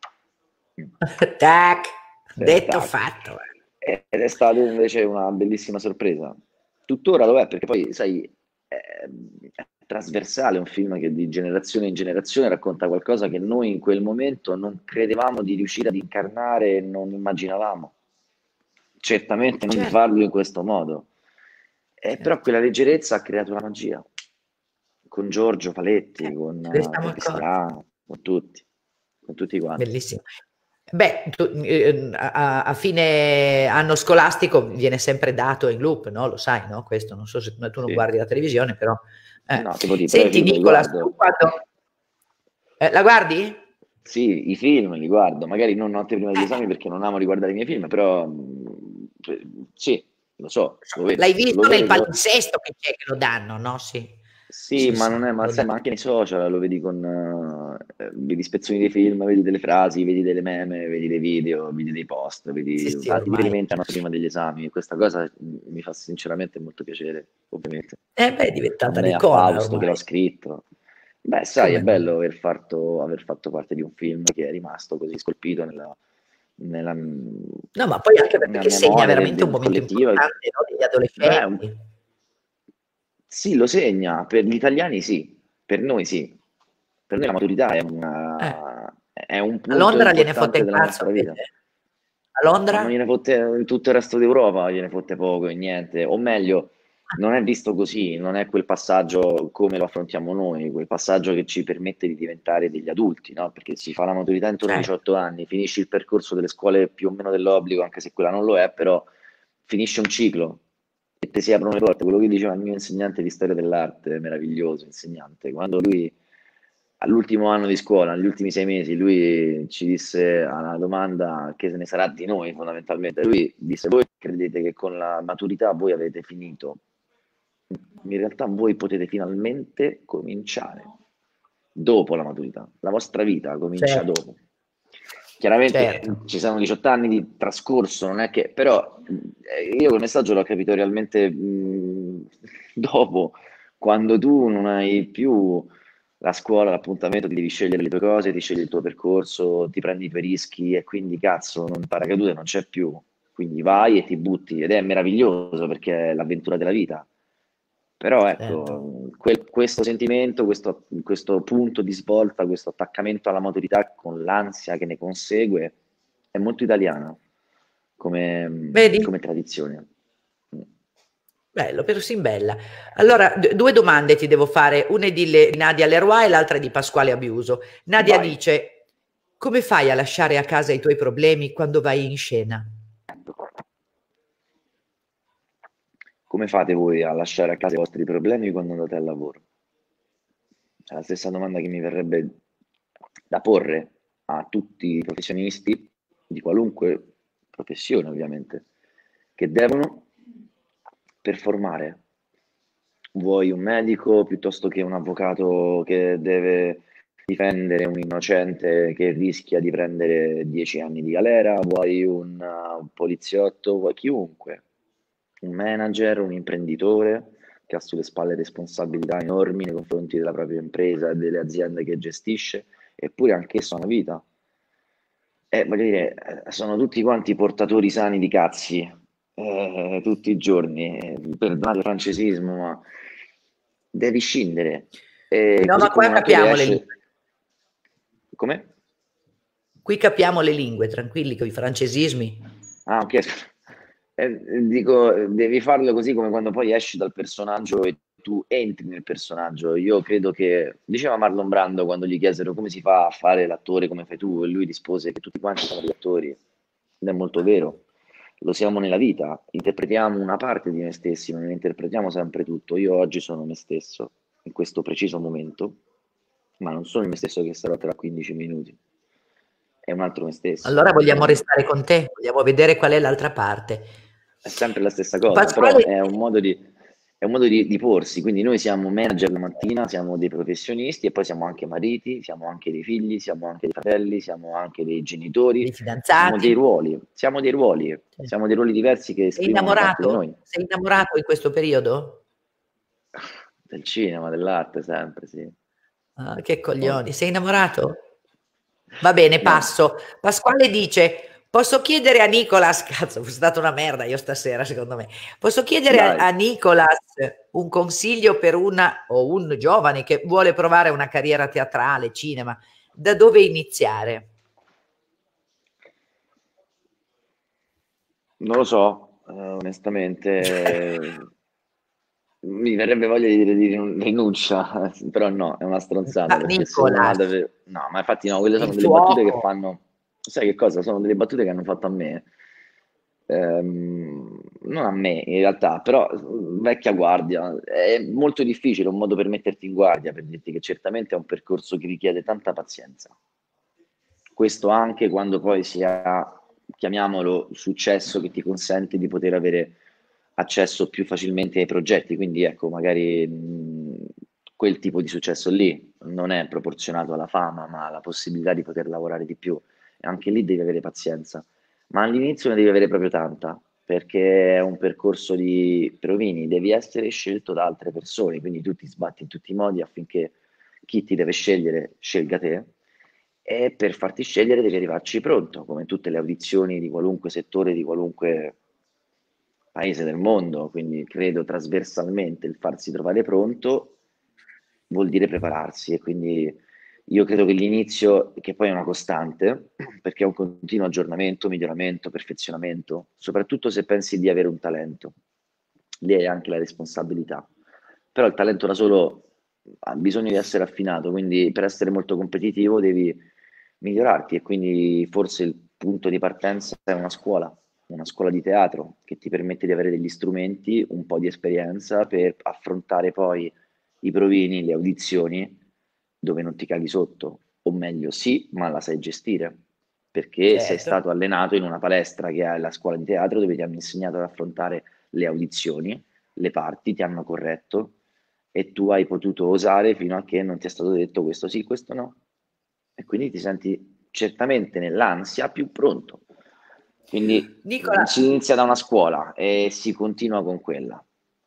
Tac, Eh, detto tac. fatto. Ed è stata invece una bellissima sorpresa. Tuttora lo è, perché poi, sai, è, è trasversale, un film che di generazione in generazione racconta qualcosa che noi in quel momento non credevamo di riuscire ad incarnare e non immaginavamo. Certamente non di Certo, farlo in questo modo. Eh, però certo. quella leggerezza ha creato la magia. Con Giorgio Paletti, Eh, con ce ne uh, siamo con accorti. Cristiano, con tutti, con tutti quanti. Bellissimo. Beh, tu, eh, a, a fine anno scolastico viene sempre dato in loop, no? Lo sai, no? Questo non so se tu non Sì. guardi la televisione, però. eh. No, tipo di, però i Senti, film li Nicolas, tu guardo. quando. Eh, la guardi? Sì, i film li guardo, magari non notte prima degli Eh, esami perché non amo riguardare i miei film, però mh, cioè, sì, lo so, lo l'hai vedo, lo visto nel vedo. palinsesto che c'è che lo danno, no? Sì, Sì, sì, ma non sì, è, ma, lo sai, ma danno. anche nei social lo vedi con, eh, vedi spezzoni dei film, vedi delle frasi, vedi delle meme, vedi dei video, vedi dei post, Sì, vedi sì, fatti ormai. riferimenti a notte prima degli esami. Questa cosa mh, mi fa sinceramente molto piacere, ovviamente. Eh beh, è A diventata me, a un'icona Fausto che l'ho ormai. scritto. Beh, sai, è Come no? bello aver fatto, aver fatto parte di un film che è rimasto così scolpito nella, nella, No, ma poi anche nella perché segna memoria del, veramente un del momento collettivo. importante, no, degli Beh, un- adolescenti. sì, lo segna, per gli italiani sì, per noi sì. Per noi la maturità è, Eh. una- è un A punto Londra gliene fotte importante un della cazzo nostra vita. invece? A Ma non Londra? gliene fotte in tutto il resto d'Europa, gliene fotte poco e niente, o meglio, non è visto così, non è quel passaggio come lo affrontiamo noi, quel passaggio che ci permette di diventare degli adulti, no? Perché si fa la maturità intorno ai Certo, diciotto anni, finisci il percorso delle scuole più o meno dell'obbligo, anche se quella non lo è, però finisce un ciclo e ti si aprono le porte. Quello che diceva il mio insegnante di storia dell'arte, meraviglioso insegnante, quando lui all'ultimo anno di scuola, negli ultimi sei mesi, lui ci disse alla domanda che se ne sarà di noi fondamentalmente, lui disse: voi credete che con la maturità voi avete finito? In realtà voi potete finalmente cominciare dopo la maturità, la vostra vita comincia certo, dopo. Chiaramente certo. ci sono diciotto anni di trascorso, non è che, però eh, io quel messaggio l'ho capito realmente mh, dopo, quando tu non hai più la scuola, l'appuntamento, ti devi scegliere le tue cose, ti scegli il tuo percorso, ti prendi i tuoi rischi e quindi cazzo, non paracadute non c'è più. Quindi vai e ti butti ed è meraviglioso perché è l'avventura della vita. Però Certo. ecco, quel- questo sentimento, questo, questo punto di svolta, questo attaccamento alla maturità con l'ansia che ne consegue è molto italiano come, Vedi? come tradizione. Bello, Persimbella. Allora, d- due domande ti devo fare, una è di Le- Nadia Leroy e l'altra è di Pasquale Abiuso. Nadia Vai. dice, come fai a lasciare a casa i tuoi problemi quando vai in scena? Come fate voi a lasciare a casa i vostri problemi quando andate al lavoro? È la stessa domanda che mi verrebbe da porre a tutti i professionisti di qualunque professione, ovviamente, che devono performare. Vuoi un medico piuttosto che un avvocato che deve difendere un innocente che rischia di prendere dieci anni di galera? Vuoi un, uh, un poliziotto? Vuoi chiunque? un manager, un imprenditore che ha sulle spalle responsabilità enormi nei confronti della propria impresa e delle aziende che gestisce, eppure anch'esso ha una vita. Eh, voglio dire, eh, sono tutti quanti portatori sani di cazzi, eh, tutti i giorni. Eh, perdonate il francesismo, ma devi scindere. Eh, No, così ma come qua una tele capiamo le esce... lingue. Come? Qui capiamo le lingue, tranquilli, con i francesismi. Ah, ok. Eh, dico, devi farlo così come quando poi esci dal personaggio e tu entri nel personaggio. Io credo che, diceva Marlon Brando quando gli chiesero come si fa a fare l'attore come fai tu, e lui rispose che tutti quanti siamo degli attori. Ed è molto vero, lo siamo nella vita, interpretiamo una parte di noi stessi, ma non interpretiamo sempre tutto. Io oggi sono me stesso, in questo preciso momento, ma non sono il me stesso che sarò tra quindici minuti. È un altro me stesso. Allora vogliamo Eh, restare con te, vogliamo vedere qual è l'altra parte. È sempre la stessa cosa, però Pasquale, è un modo di, è un modo di, di porsi. Quindi noi siamo manager la mattina, siamo dei professionisti e poi siamo anche mariti, siamo anche dei figli, siamo anche dei fratelli, siamo anche dei genitori, dei siamo dei fidanzati, ruoli, siamo dei ruoli, siamo dei ruoli diversi che sei esprimono una parte di innamorato? noi. Sei innamorato in questo periodo? Del cinema, dell'arte, sempre, sì. Ah, che coglioni, Molto. sei innamorato? Va bene, No, passo. Pasquale dice, posso chiedere a Nicolas, cazzo, è stata una merda io stasera secondo me, posso chiedere a, dai. a Nicolas un consiglio per una o un giovane che vuole provare una carriera teatrale, cinema, da dove iniziare? Non lo so, eh, onestamente, mi verrebbe voglia di dire di rin- rinuncia, però no, è una stronzata, Ma perché se uno ha Nicolas, davvero... No, ma infatti no, quelle sono il delle battute che fuoco. fanno... Sai che cosa? Sono delle battute che hanno fatto a me. Ehm, non a me in realtà, però vecchia guardia. È molto difficile, un modo per metterti in guardia, per dirti che certamente è un percorso che richiede tanta pazienza. Questo anche quando poi si ha, chiamiamolo, successo che ti consente di poter avere accesso più facilmente ai progetti. Quindi ecco, magari mh, quel tipo di successo lì non è proporzionato alla fama, ma alla possibilità di poter lavorare di più. E anche lì devi avere pazienza. Ma all'inizio ne devi avere proprio tanta, perché è un percorso di provini, devi essere scelto da altre persone, quindi tu ti sbatti in tutti i modi affinché chi ti deve scegliere scelga te e per farti scegliere devi arrivarci pronto, come in tutte le audizioni di qualunque settore, di qualunque paese del mondo, quindi credo trasversalmente il farsi trovare pronto vuol dire prepararsi e quindi io credo che l'inizio, che poi è una costante, perché è un continuo aggiornamento, miglioramento, perfezionamento, soprattutto se pensi di avere un talento, lì hai anche la responsabilità, però il talento da solo ha bisogno di essere affinato, quindi per essere molto competitivo devi migliorarti e quindi forse il punto di partenza è una scuola, una scuola di teatro che ti permette di avere degli strumenti, un po' di esperienza per affrontare poi i provini, le audizioni dove non ti caghi sotto, o meglio sì, ma la sai gestire, perché sei Certo. stato allenato in una palestra che è la scuola di teatro dove ti hanno insegnato ad affrontare le audizioni, le parti, ti hanno corretto e tu hai potuto osare fino a che non ti è stato detto questo sì, questo no. E quindi ti senti certamente nell'ansia più pronto. Quindi Nicola, si inizia da una scuola e si continua con quella.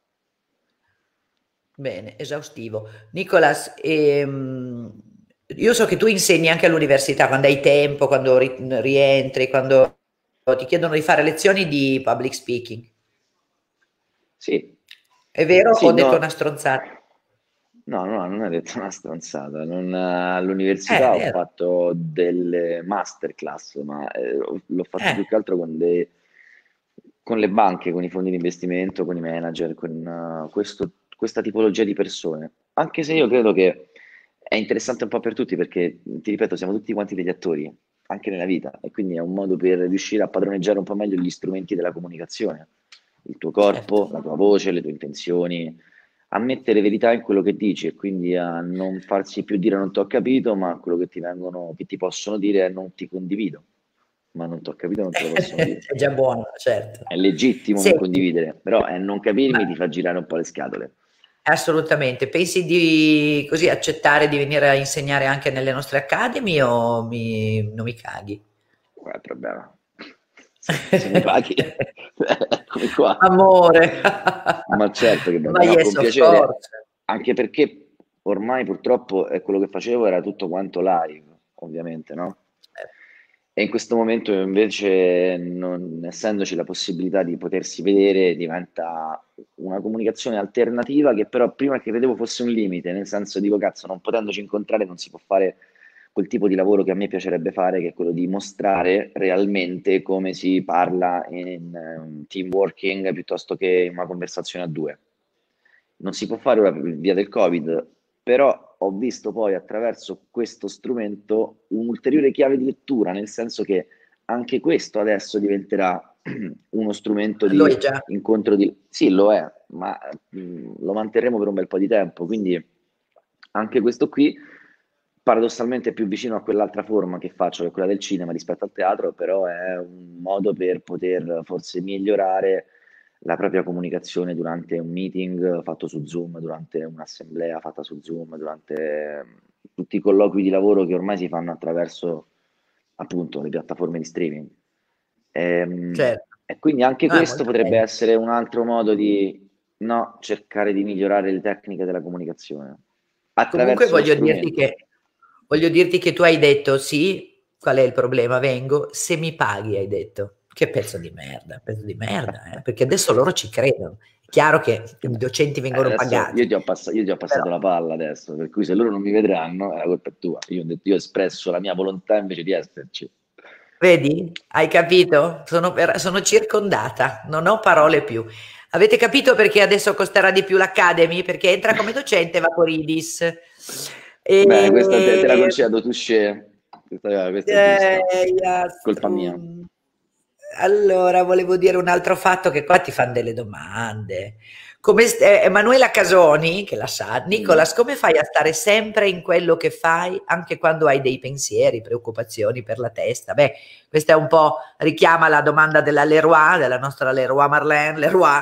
bene, esaustivo. Nicolas, ehm, io so che tu insegni anche all'università quando hai tempo, quando ri- rientri, quando ti chiedono di fare lezioni di public speaking. Sì, È vero o ho sì, detto una no. stronzata? No, no, non hai detto una stronzata. Non- Eh, è all'università ho vero. fatto delle masterclass, ma eh, l'ho fatto Eh, più che altro con le, con le banche, con i fondi di investimento, con i manager, con eh, questo- questa tipologia di persone. Anche se io credo che è interessante un po' per tutti, perché ti ripeto, siamo tutti quanti degli attori, anche nella vita, e quindi è un modo per riuscire a padroneggiare un po' meglio gli strumenti della comunicazione, il tuo certo. corpo, la tua voce, le tue intenzioni a mettere verità in quello che dici e quindi a non farsi più dire non ti ho capito, ma quello che ti vengono, che ti possono dire è non ti condivido, ma non ti ho capito, non te lo possono dire. È già buono, certo. È legittimo non Senti, condividere, però è non ma capirmi ti fa girare un po' le scatole. assolutamente, pensi di così accettare di venire a insegnare anche nelle nostre academy o mi, non mi caghi? Qual è il problema? se, se mi paghi, come qua. Amore. Ma certo che Ma bello, no, yes, con of piacere, course. anche perché ormai purtroppo eh, quello che facevo era tutto quanto live, ovviamente, no? Eh, E in questo momento invece, non essendoci la possibilità di potersi vedere, diventa una comunicazione alternativa che però prima che credevo fosse un limite, nel senso dico, cazzo, non potendoci incontrare non si può fare quel tipo di lavoro che a me piacerebbe fare, che è quello di mostrare realmente come si parla in um, team working piuttosto che in una conversazione a due. Non si può fare ora per via del Covid, però ho visto poi attraverso questo strumento un'ulteriore chiave di lettura, nel senso che anche questo adesso diventerà uno strumento lo è di già. incontro di... Sì, lo è, ma mh, lo manterremo per un bel po' di tempo, quindi anche questo qui paradossalmente è più vicino a quell'altra forma che faccio, che è quella del cinema rispetto al teatro, però è un modo per poter forse migliorare la propria comunicazione durante un meeting fatto su Zoom, durante un'assemblea fatta su Zoom, durante eh, tutti i colloqui di lavoro che ormai si fanno attraverso appunto le piattaforme di streaming. Ehm, Certo. E, quindi anche No, è questo molto potrebbe bello. essere un altro modo di no, cercare di migliorare le tecniche della comunicazione Comunque attraverso lo voglio dirti strumento. che voglio dirti che tu hai detto: "Sì, qual è il problema? Vengo, se mi paghi", hai detto. Che pezzo di merda, pezzo di merda, eh, perché adesso loro ci credono. È chiaro che i docenti Eh, vengono Adesso io pagati, ti ho, pass- io ti ho però passato la palla adesso, per cui se loro non mi vedranno, eh, la colpa è tua. Io ho detto, io ho espresso la mia volontà invece di esserci. vedi? Hai capito? Sono ver sono circondata, non ho parole più. Avete capito perché adesso costerà di più l'Academy? Perché entra come docente Vaporidis. Bene, questa te, te la Ehm concedo, touché. Questa, questa è Eh, giusta. Colpa mia. Iastrum. Allora, volevo dire un altro fatto che qua ti fanno delle domande. Come st- eh, Emanuela Casoni, che la sa, Mm. Nicolas, come fai a stare sempre in quello che fai, anche quando hai dei pensieri, preoccupazioni per la testa? Beh, questa è un po' richiama la domanda della Leroy, della nostra Leroy Marlene, Leroy,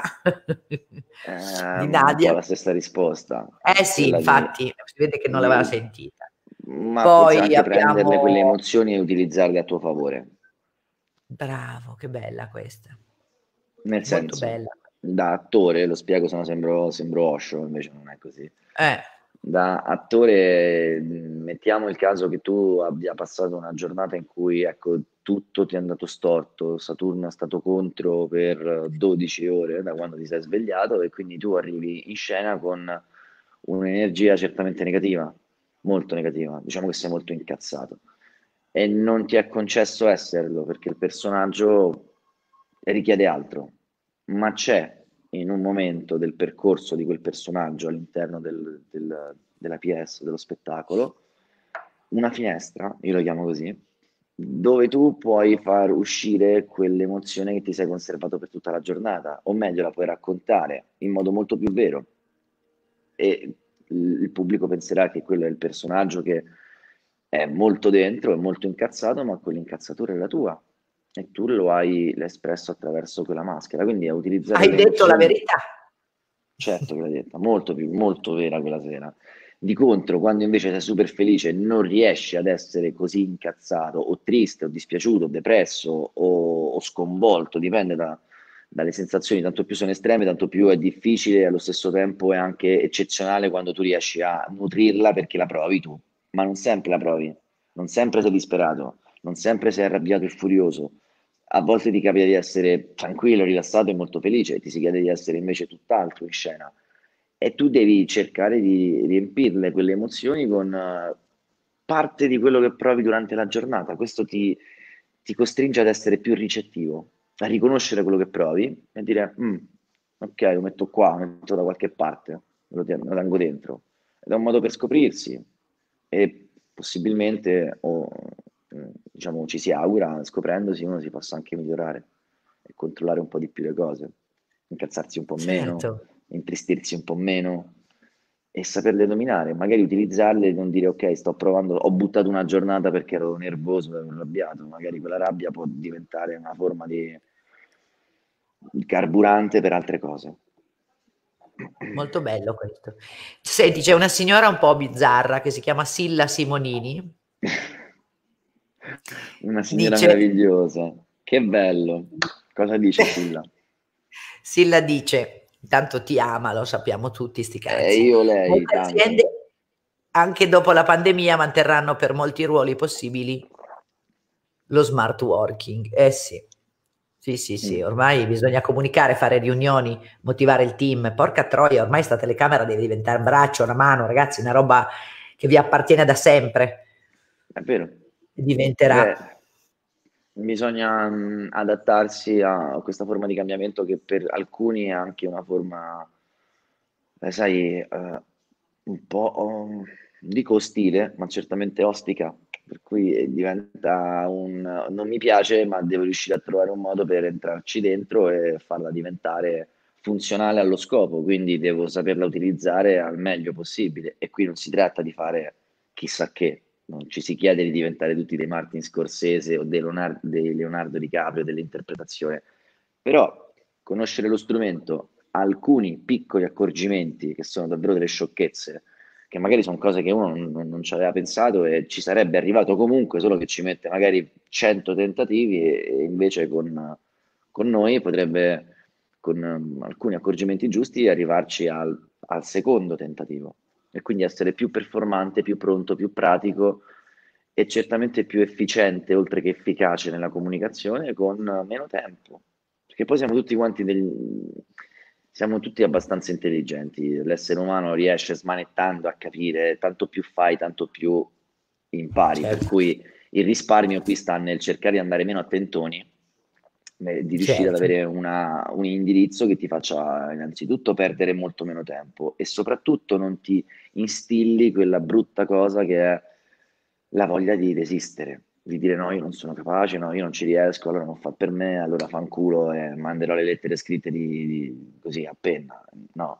È di un po' Nadia. la stessa risposta, Eh sì, quella di, infatti, si vede che non l'aveva di- sentita. ma forse Poi anche prenderle quelle abbiamo emozioni e utilizzarle a tuo favore. Bravo, che bella questa. Nel Molto senso, bella. da attore, lo spiego se no sembro, sembro Osho, invece non è così. Eh, Da attore, mh, mettiamo il caso che tu abbia passato una giornata in cui, ecco, tutto ti è andato storto, Saturno è stato contro per dodici ore da quando ti sei svegliato e quindi tu arrivi in scena con un'energia certamente negativa, molto negativa, diciamo che sei molto incazzato e non ti è concesso esserlo perché il personaggio richiede altro, ma c'è in un momento del percorso di quel personaggio all'interno del- del- della pièce, dello spettacolo, una finestra, io la chiamo così, dove tu puoi far uscire quell'emozione che ti sei conservato per tutta la giornata, o meglio, la puoi raccontare in modo molto più vero e il pubblico penserà che quello è il personaggio che è molto dentro, è molto incazzato, ma quell'incazzatura è la tua e tu lo hai l'hai espresso attraverso quella maschera. Quindi a utilizzare hai le detto la emozioni, verità. certo che l'hai detta, molto più, molto vera quella sera. Di contro, quando invece sei super felice e non riesci ad essere così incazzato o triste o dispiaciuto o depresso o, o sconvolto, dipende da, dalle sensazioni, tanto più sono estreme, tanto più è difficile e allo stesso tempo è anche eccezionale quando tu riesci a nutrirla perché la provi tu, ma non sempre la provi, non sempre sei disperato, non sempre sei arrabbiato e furioso. A volte ti capita di essere tranquillo, rilassato e molto felice, ti si chiede di essere invece tutt'altro in scena. E tu devi cercare di riempirle quelle emozioni con eh, parte di quello che provi durante la giornata. Questo ti, ti costringe ad essere più ricettivo, a riconoscere quello che provi e dire, "Mm, ok, lo metto qua, lo metto da qualche parte, me lo ten- me lo tengo dentro." Ed è un modo per scoprirsi e possibilmente, o, eh, diciamo, ci si augura, scoprendosi, uno si possa anche migliorare e controllare un po' di più le cose, incazzarsi un po' meno, Certo. intristirsi un po' meno e saperle dominare, magari utilizzarle e non dire ok, sto provando, ho buttato una giornata perché ero nervoso, ero arrabbiato, magari quella rabbia può diventare una forma di, di carburante per altre cose. Molto bello questo. Senti, c'è una signora un po' bizzarra che si chiama Silla Simonini. Una signora Dice, meravigliosa Che bello. Cosa dice Silla? Silla dice, intanto ti ama, lo sappiamo tutti, sti Eh, cazzi. io lei, Molte tanto. aziende, anche dopo la pandemia, manterranno per molti ruoli possibili lo smart working. Eh sì, sì, sì, sì, Mm. ormai bisogna comunicare, fare riunioni, motivare il team. Porca troia, ormai sta telecamera deve diventare un braccio, una mano, ragazzi, una roba che vi appartiene da sempre. È vero. Diventerà. Beh, bisogna mh, adattarsi a questa forma di cambiamento che per alcuni è anche una forma, eh, sai, eh, un po', oh, non dico ostile, ma certamente ostica, per cui diventa un non mi piace, ma devo riuscire a trovare un modo per entrarci dentro e farla diventare funzionale allo scopo, quindi devo saperla utilizzare al meglio possibile. E qui non si tratta di fare chissà che, non ci si chiede di diventare tutti dei Martin Scorsese o dei Leonardo, dei Leonardo DiCaprio dell'interpretazione, però conoscere lo strumento, alcuni piccoli accorgimenti che sono davvero delle sciocchezze, che magari sono cose che uno non, non- non ci aveva pensato e ci sarebbe arrivato comunque, solo che ci mette magari cento tentativi e, e invece con, con noi potrebbe, con um, alcuni accorgimenti giusti, arrivarci al, al secondo tentativo e quindi essere più performante, più pronto, più pratico e certamente più efficiente, oltre che efficace nella comunicazione, con meno tempo. Perché poi siamo tutti quanti degli... siamo tutti abbastanza intelligenti. L'essere umano riesce smanettando a capire, tanto più fai, tanto più impari. Per Certo, cui il risparmio qui sta nel cercare di andare meno a tentoni, eh, di riuscire ad certo. avere una- un indirizzo che ti faccia innanzitutto perdere molto meno tempo e soprattutto non ti instilli quella brutta cosa che è la voglia di desistere, di dire no, io non sono capace, no, io non ci riesco, allora non fa per me, allora fanculo e manderò le lettere scritte di, di- così a penna. No,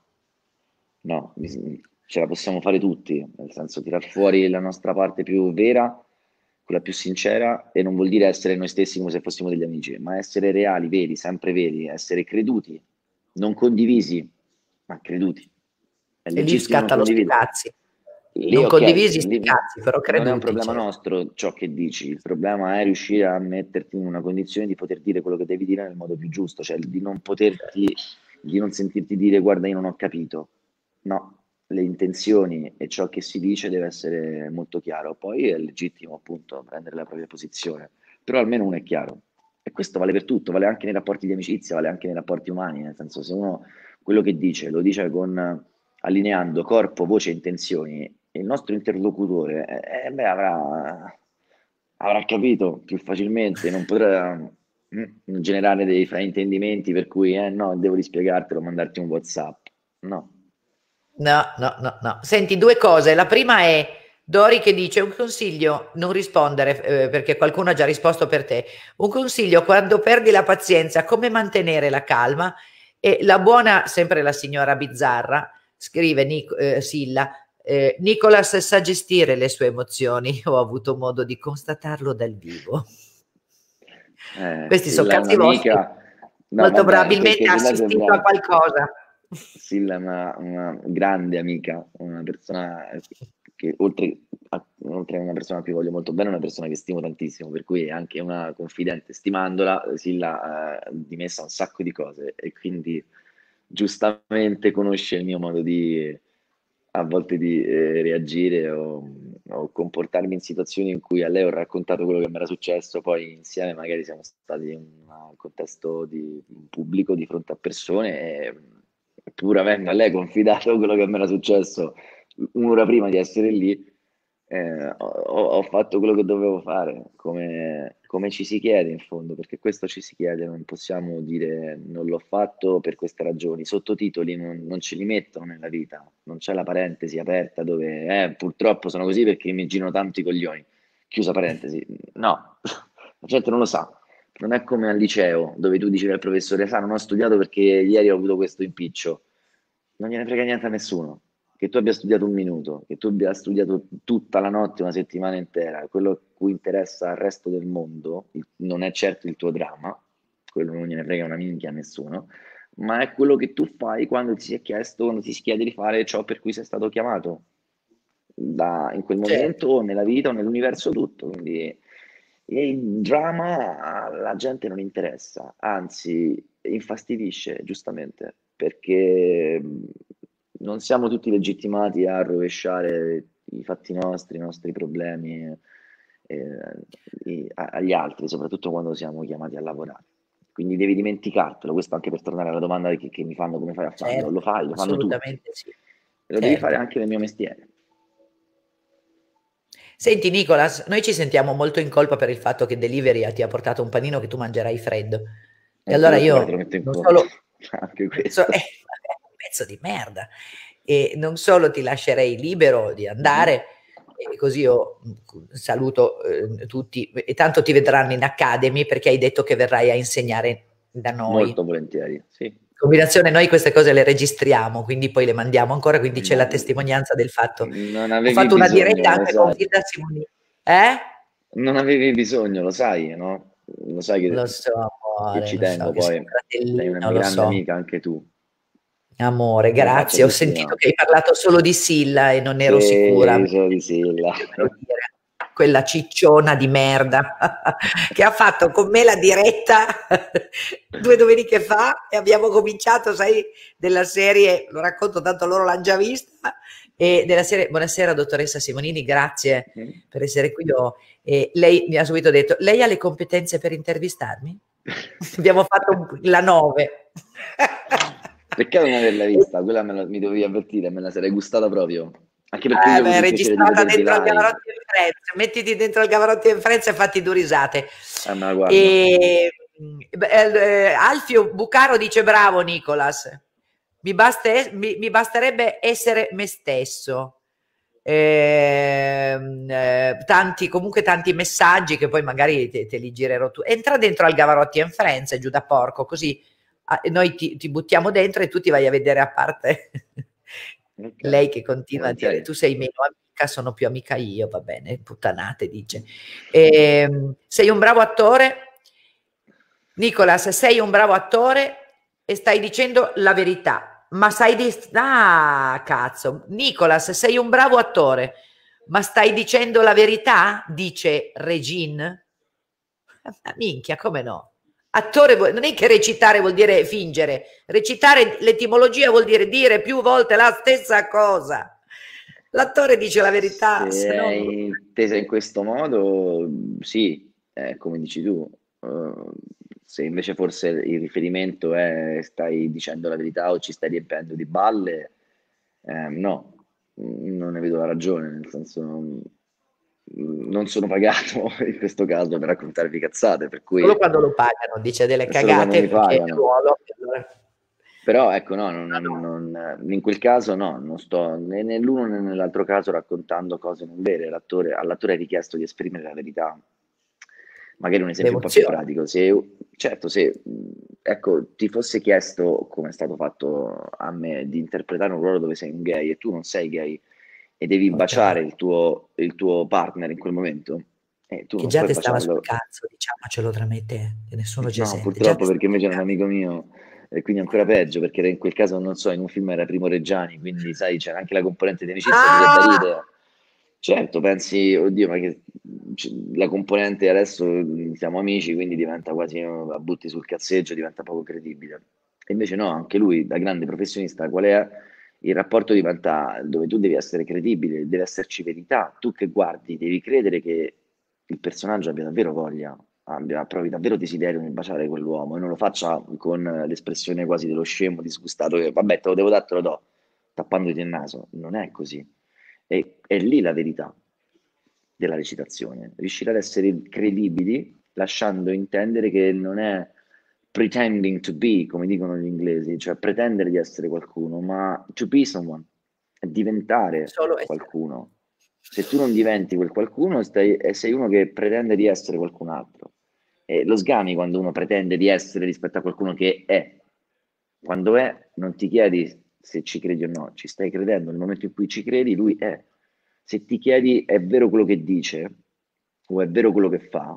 no, bis- ce la possiamo fare tutti, nel senso tirar fuori la nostra parte più vera, quella più sincera, e non vuol dire essere noi stessi come se fossimo degli amici, ma essere reali, veri, sempre veri, essere creduti, non condivisi, ma creduti. È E lì legittimo non scatta lo sti condividere. cazzi. Lì, Non ok, condivisi sti lì cazzi, però non è un creduti, problema certo. nostro ciò che dici, il problema è riuscire a metterti in una condizione di poter dire quello che devi dire nel modo più giusto, cioè di non poterti, di non sentirti dire guarda, io non ho capito. No, le intenzioni e ciò che si dice deve essere molto chiaro. Poi è legittimo appunto prendere la propria posizione, però almeno uno è chiaro. E questo vale per tutto, vale anche nei rapporti di amicizia, vale anche nei rapporti umani, nel senso se uno quello che dice lo dice con allineando corpo, voce e intenzioni, il nostro interlocutore eh, eh, beh, avrà, avrà capito più facilmente, non potrà mm, generare dei fraintendimenti per cui eh no, devo rispiegartelo, mandarti un WhatsApp. No. No, no, no, no. Senti, due cose. La prima è Dori che dice un consiglio, non rispondere eh, perché qualcuno ha già risposto per te. Un consiglio quando perdi la pazienza, come mantenere la calma? E la buona, sempre la signora Bizzarra, scrive Nic- eh, Silla, eh, Nicolas sa gestire le sue emozioni, ho avuto modo di constatarlo dal vivo. Eh, Questi sono Silla è cazzi vostri. un'amica, no Molto vabbè, probabilmente perché ha se no assistito a sembra... qualcosa. Silla è una, una grande amica, una persona che oltre a, oltre a una persona a cui voglio molto bene, è una persona che stimo tantissimo, per cui è anche una confidente. Stimandola, Silla ha dimessa un sacco di cose e quindi giustamente conosce il mio modo di a volte di eh, reagire o, o comportarmi in situazioni in cui a lei ho raccontato quello che mi era successo, poi insieme magari siamo stati in un contesto di pubblico di fronte a persone e pur avendo a lei confidato quello che mi era successo un'ora prima di essere lì, eh, ho, ho fatto quello che dovevo fare, come, come ci si chiede in fondo, perché questo ci si chiede, non possiamo dire non l'ho fatto per queste ragioni. I sottotitoli non, non ce li mettono nella vita, non c'è la parentesi aperta dove eh, purtroppo sono così perché mi girano tanto i coglioni. Chiusa parentesi. No, la gente non lo sa. Non è come al liceo dove tu dici al professore, sa, non ho studiato perché ieri ho avuto questo impiccio. Non gliene frega niente a nessuno. Che tu abbia studiato un minuto, che tu abbia studiato tutta la notte, una settimana intera, quello a cui interessa al resto del mondo il- non è certo il tuo dramma, quello non gliene frega una minchia a nessuno, ma è quello che tu fai quando ti si è chiesto, quando ti si chiede di fare ciò per cui sei stato chiamato da- in quel Certo. momento, o nella vita o nell'universo tutto. Quindi E il drama alla gente non interessa, anzi infastidisce, giustamente, perché mh, non siamo tutti legittimati a rovesciare i fatti nostri, i nostri problemi eh, i- a- agli altri, soprattutto quando siamo chiamati a lavorare. Quindi devi dimenticartelo, questo anche per tornare alla domanda che, che mi fanno come fai a farlo. Lo Certo, fai, lo fanno tutti. assolutamente sì. E lo devi fare Certo. anche nel mio mestiere. Senti Nicolas, noi ci sentiamo molto in colpa per il fatto che Delivery ti ha portato un panino che tu mangerai freddo. E Non ti allora preoccupare, te lo io metto in non conto. solo, Anche non so, questo. eh, è un pezzo di merda, e non solo ti lascerei libero di Mhm. andare, e così io mh, saluto eh, tutti, e tanto ti vedranno in Academy perché hai detto che verrai a insegnare da noi. Molto volentieri, sì. Combinazione, noi queste cose le registriamo, quindi poi le mandiamo ancora, quindi c'è Ma la testimonianza del fatto. non Ho avevi fatto una diretta bisogno, lo anche con sai. Gilda Simoni. Eh? Non avevi bisogno, lo sai, no? Lo sai che, Lo so, che amore, ci lo so tengo che sei poi. un Sei una fratellino, mia lo grande so. amica anche tu. Amore, Non mi faccia grazie. Ho sentire sentito male. che hai parlato solo di Silla e non ero sicura. Sì, so di Silla. Dimmelo dire. Quella cicciona di merda che ha fatto con me la diretta due domeniche fa e abbiamo cominciato, sai, della serie, lo racconto tanto loro l'hanno già vista, e della serie Buonasera dottoressa Simonini, grazie Mhm. per essere qui. Io- e lei mi ha subito detto, lei ha le competenze per intervistarmi? Abbiamo fatto un- la nove. Peccato non averla vista, quella me la- mi dovevi avvertire, me la sarei gustata proprio. Anche perché io Eh, ho beh, avuto è il piacere di registrata vedervi dentro al live. Gavarotti e Friends, mettiti dentro al Gavarotti e Friends e fatti due risate. Eh, me la guardo. E, beh, eh, Alfio Bucaro dice bravo Nicolas, mi, basta es- mi- mi basterebbe essere me stesso. Ehm, eh, tanti, comunque tanti messaggi che poi magari te, te li girerò tu. Entra dentro al Gavarotti and Friends, giù da porco, così ah, noi ti, ti buttiamo dentro e tu ti vai a vedere a parte Ok, lei che continua a dire volentieri. tu sei meno amica, sono più amica io, va bene, puttanate dice. Ehm, sei un bravo attore, Nicolas, sei un bravo attore e stai dicendo la verità, ma sai di... Ah, cazzo, Nicolas, sei un bravo attore, ma stai dicendo la verità? Dice Regine. Ma minchia, come no? Attore vuol- non è che recitare vuol dire fingere, recitare l'etimologia vuol dire dire più volte la stessa cosa. L'attore dice la verità, Se se è no... intesa in questo modo, sì, è come dici tu. Uh, se invece forse il riferimento è stai dicendo la verità o ci stai riempiendo di balle, eh, no, non ne vedo la ragione, nel senso non, non sono pagato in questo caso per raccontarvi cazzate, per cui Solo quando lo pagano, dice delle è solo quando cagate mi perché è il pagano. ruolo. Allora... Però ecco, no, non- No, non- no. non- in quel caso no, non sto né nell'uno né nell'altro caso raccontando cose non vere. L'attore- all'attore è richiesto di esprimere la verità. Magari un esempio un po' più L'emozione. pratico. Se, certo, se mh, ecco, ti fosse chiesto, come è stato fatto a me, di interpretare un ruolo dove sei un gay e tu non sei gay e devi Porca miseria. baciare il tuo, il tuo partner in quel momento, e tu Che non già puoi te stava sul baciarlo. cazzo, diciamocelo tra me e te, che nessuno ci No, sente. Già te purtroppo stava perché sul invece era un cazzo. amico mio e quindi ancora peggio perché era in quel caso non so, in un film era Primo Reggiani, quindi sai, c'era anche la componente di amicizia, ti viene da Ah! ridere. Certo, pensi, oddio, ma che c- la componente adesso mh, siamo amici, quindi diventa quasi oh, la butti sul cazzeggio, diventa poco credibile. E invece no, anche lui, da grande professionista, qual è? Il rapporto diventa dove tu devi essere credibile, deve esserci verità. Tu che guardi, devi credere che il personaggio abbia davvero voglia, abbia, provi davvero desiderio nel baciare quell'uomo e non lo faccia con l'espressione quasi dello scemo disgustato che vabbè, te lo devo dare, te lo do, tappandoti il naso. Non è così. E è lì la verità della recitazione, riuscire ad essere credibili lasciando intendere che non è pretending to be, come dicono gli inglesi, cioè pretendere di essere qualcuno, ma to be someone, è diventare Solo essere. qualcuno. Se tu non diventi quel qualcuno, stai, e sei uno che pretende di essere qualcun altro. E lo sgami quando uno pretende di essere rispetto a qualcuno che è. Quando è, non ti chiedi se ci credi o no, ci stai credendo. Nel momento in cui ci credi, lui è. Se ti chiedi è vero quello che dice o è vero quello che fa,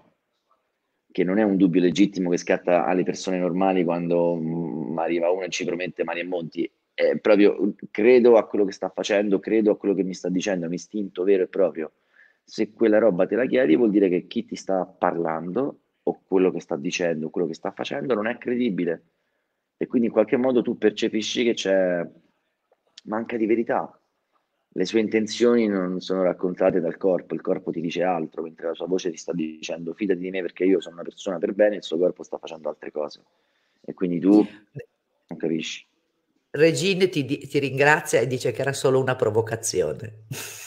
che non è un dubbio legittimo che scatta alle persone normali quando mm, arriva uno e ci promette mani e monti, è proprio credo a quello che sta facendo, credo a quello che mi sta dicendo, è un istinto vero e proprio. Se quella roba te la chiedi, vuol dire che chi ti sta parlando, o quello che sta dicendo, o quello che sta facendo, non è credibile. E quindi in qualche modo tu percepisci che c'è manca di verità. Le sue intenzioni non sono raccontate dal corpo, il corpo ti dice altro, mentre la sua voce ti sta dicendo fidati di me perché io sono una persona per bene, il suo corpo sta facendo altre cose. E quindi tu non capisci. Regine ti, di- ti ringrazia e dice che era solo una provocazione.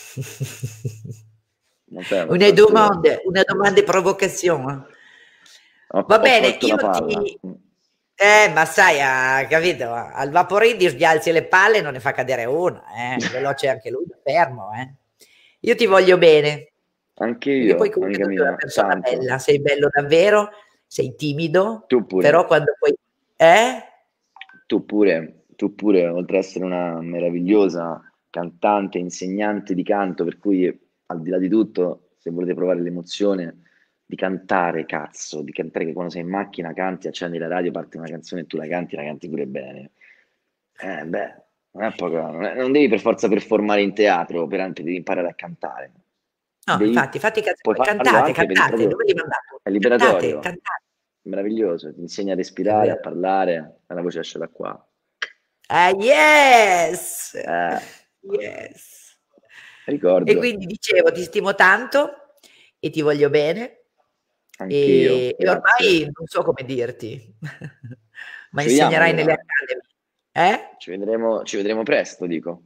Non te, ho Una colto- domanda, una domanda di provocazione. ho- Va ho bene, colto io la palla. ti... Eh, ma sai, ha capito? Al Vaporendi gli alzi le palle e non ne fa cadere una, eh. Veloce anche lui, fermo, eh. Io ti voglio bene, Anche perché poi io, comunque amica tu sei una mia, persona tanto. bella, sei bello davvero, sei timido, Tu pure. però quando poi... Eh? Tu pure, tu pure, oltre ad essere una meravigliosa cantante, insegnante di canto, per cui al di là di tutto, se volete provare l'emozione di cantare, cazzo, di cantare che quando sei in macchina canti, accendi la radio, parte una canzone e tu la canti, la canti pure bene. Eh, beh, non è poca, non, è- non devi per forza performare in teatro, per anche devi imparare a cantare. No, Devi, infatti, infatti, cazzo, puoi farlo cantate, anche per il cantate, dove proprio, li mandate? è Cantate, liberatorio, cantate. meraviglioso, ti insegna a È respirare, a vero. parlare, e la voce esce da qua. Ah, yes! Eh, Yes. E ricordo, quindi dicevo, ti stimo tanto e ti voglio bene anche io, e, e grazie. ormai non so come dirti, ma Ci vediamo insegnerai nelle allora, accademie, eh? ci vedremo, ci vedremo presto, dico.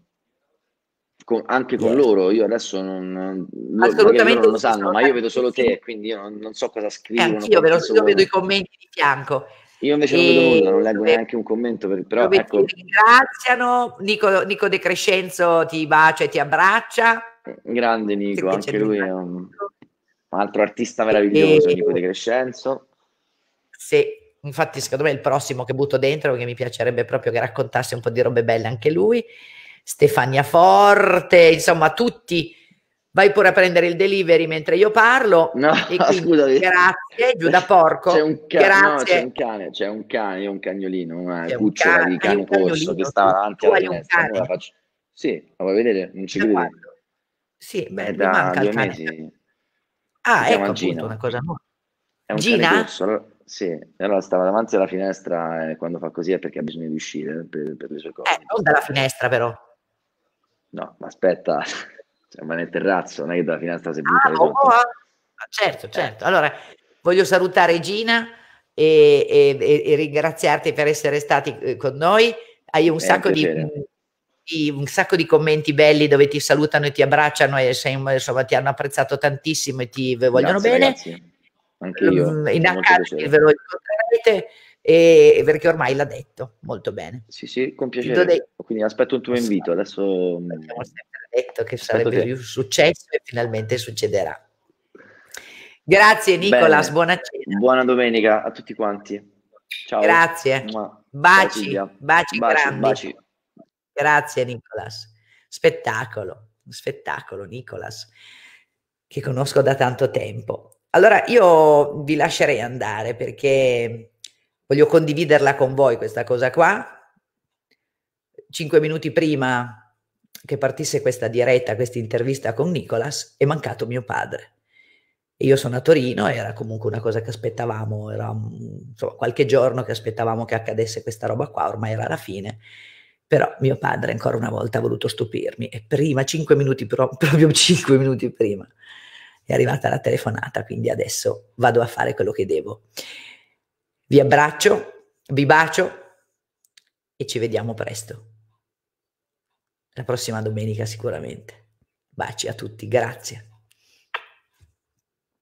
Con- anche con Yes. loro, io adesso non, non- lo- magari loro Assolutamente non lo sì, sanno, sono ma io vedo solo tantissimi te, quindi io non, non so cosa e scrivono, anch'io vedo, quanti io vedo i sono. commenti di fianco Io invece non vedo e nulla, non leggo dove, neanche un commento, per- però dove ti ecco, ringraziano, Nico, Nico De Crescenzo ti bacia e ti abbraccia, grande Nico, che c'è anche lui è lui. un, un altro artista E, meraviglioso, Nico De Crescenzo. sì, infatti secondo me è il prossimo che butto dentro perché mi piacerebbe proprio che raccontasse un po' di robe belle anche lui. Stefania Forte, insomma tutti. Vai pure a prendere il delivery mentre io parlo No, e quindi scusami, grazie, giù da c'è porco, un cane, no, c'è grazie. un cane, c'è un cane, io ho un cagnolino, una C'è un cucciola cane, di hai un cane corso che cagnolino stava tu? davanti Tu alla hai un finestra, mo la cane? faccio. Sì, la vuoi vedere? Non ci Da credi? quando? Sì, beh, È mi da manca il due cane. mesi, si Ah, chiama ecco appunto una Gino, cosa nuova. è un cane Gina? corso, allora, sì, e allora stava davanti alla finestra e quando fa così è perché ha bisogno di uscire eh, per, per le sue Eh, cose, non dalla giustamente. finestra però. No, ma aspetta, cioè, ma nel terrazzo, non è che dalla finestra si butta Ah, le oh, oh, sorti. ah. Ah, certo, Eh, certo. Allora, voglio salutare Gina e, e- e- e ringraziarti per essere stati eh, con noi. Hai un è un sacco di, piacere. di- un sacco di commenti belli dove ti salutano e ti abbracciano e sei- insomma, ti hanno apprezzato tantissimo e ti vogliono Grazie bene. ragazzi, anche io, Mm, mi In fa molto Academy piacere. ve lo incontrerete e, perché ormai l'ha detto molto bene. Sì, sì, con Ti do dei... piacere. Quindi aspetto un tuo invito. Adesso mh, Abbiamo sempre detto che aspetto sarebbe più te. successo e finalmente succederà. Grazie Nicolas, Bene, buona cena. buona domenica a tutti quanti. Ciao. Grazie. Mua. Ciao Baci, Silvia. baci Baci, grandi. baci. Grazie Nicolas. Spettacolo, un spettacolo Nicolas, che conosco da tanto tempo. Allora io vi lascerei andare perché voglio condividerla con voi questa cosa qua. Cinque minuti prima che partisse questa diretta, questa intervista con Nicolas, è mancato mio padre. E io sono a Torino, era comunque una cosa che aspettavamo, era un- insomma, qualche giorno che aspettavamo che accadesse questa roba qua, ormai era la fine. Però mio padre ancora una volta ha voluto stupirmi e prima, cinque minuti, pro- proprio cinque minuti prima, è arrivata la telefonata, quindi adesso vado a fare quello che devo. Vi abbraccio, vi bacio e ci vediamo presto. La prossima domenica sicuramente. Baci a tutti, grazie.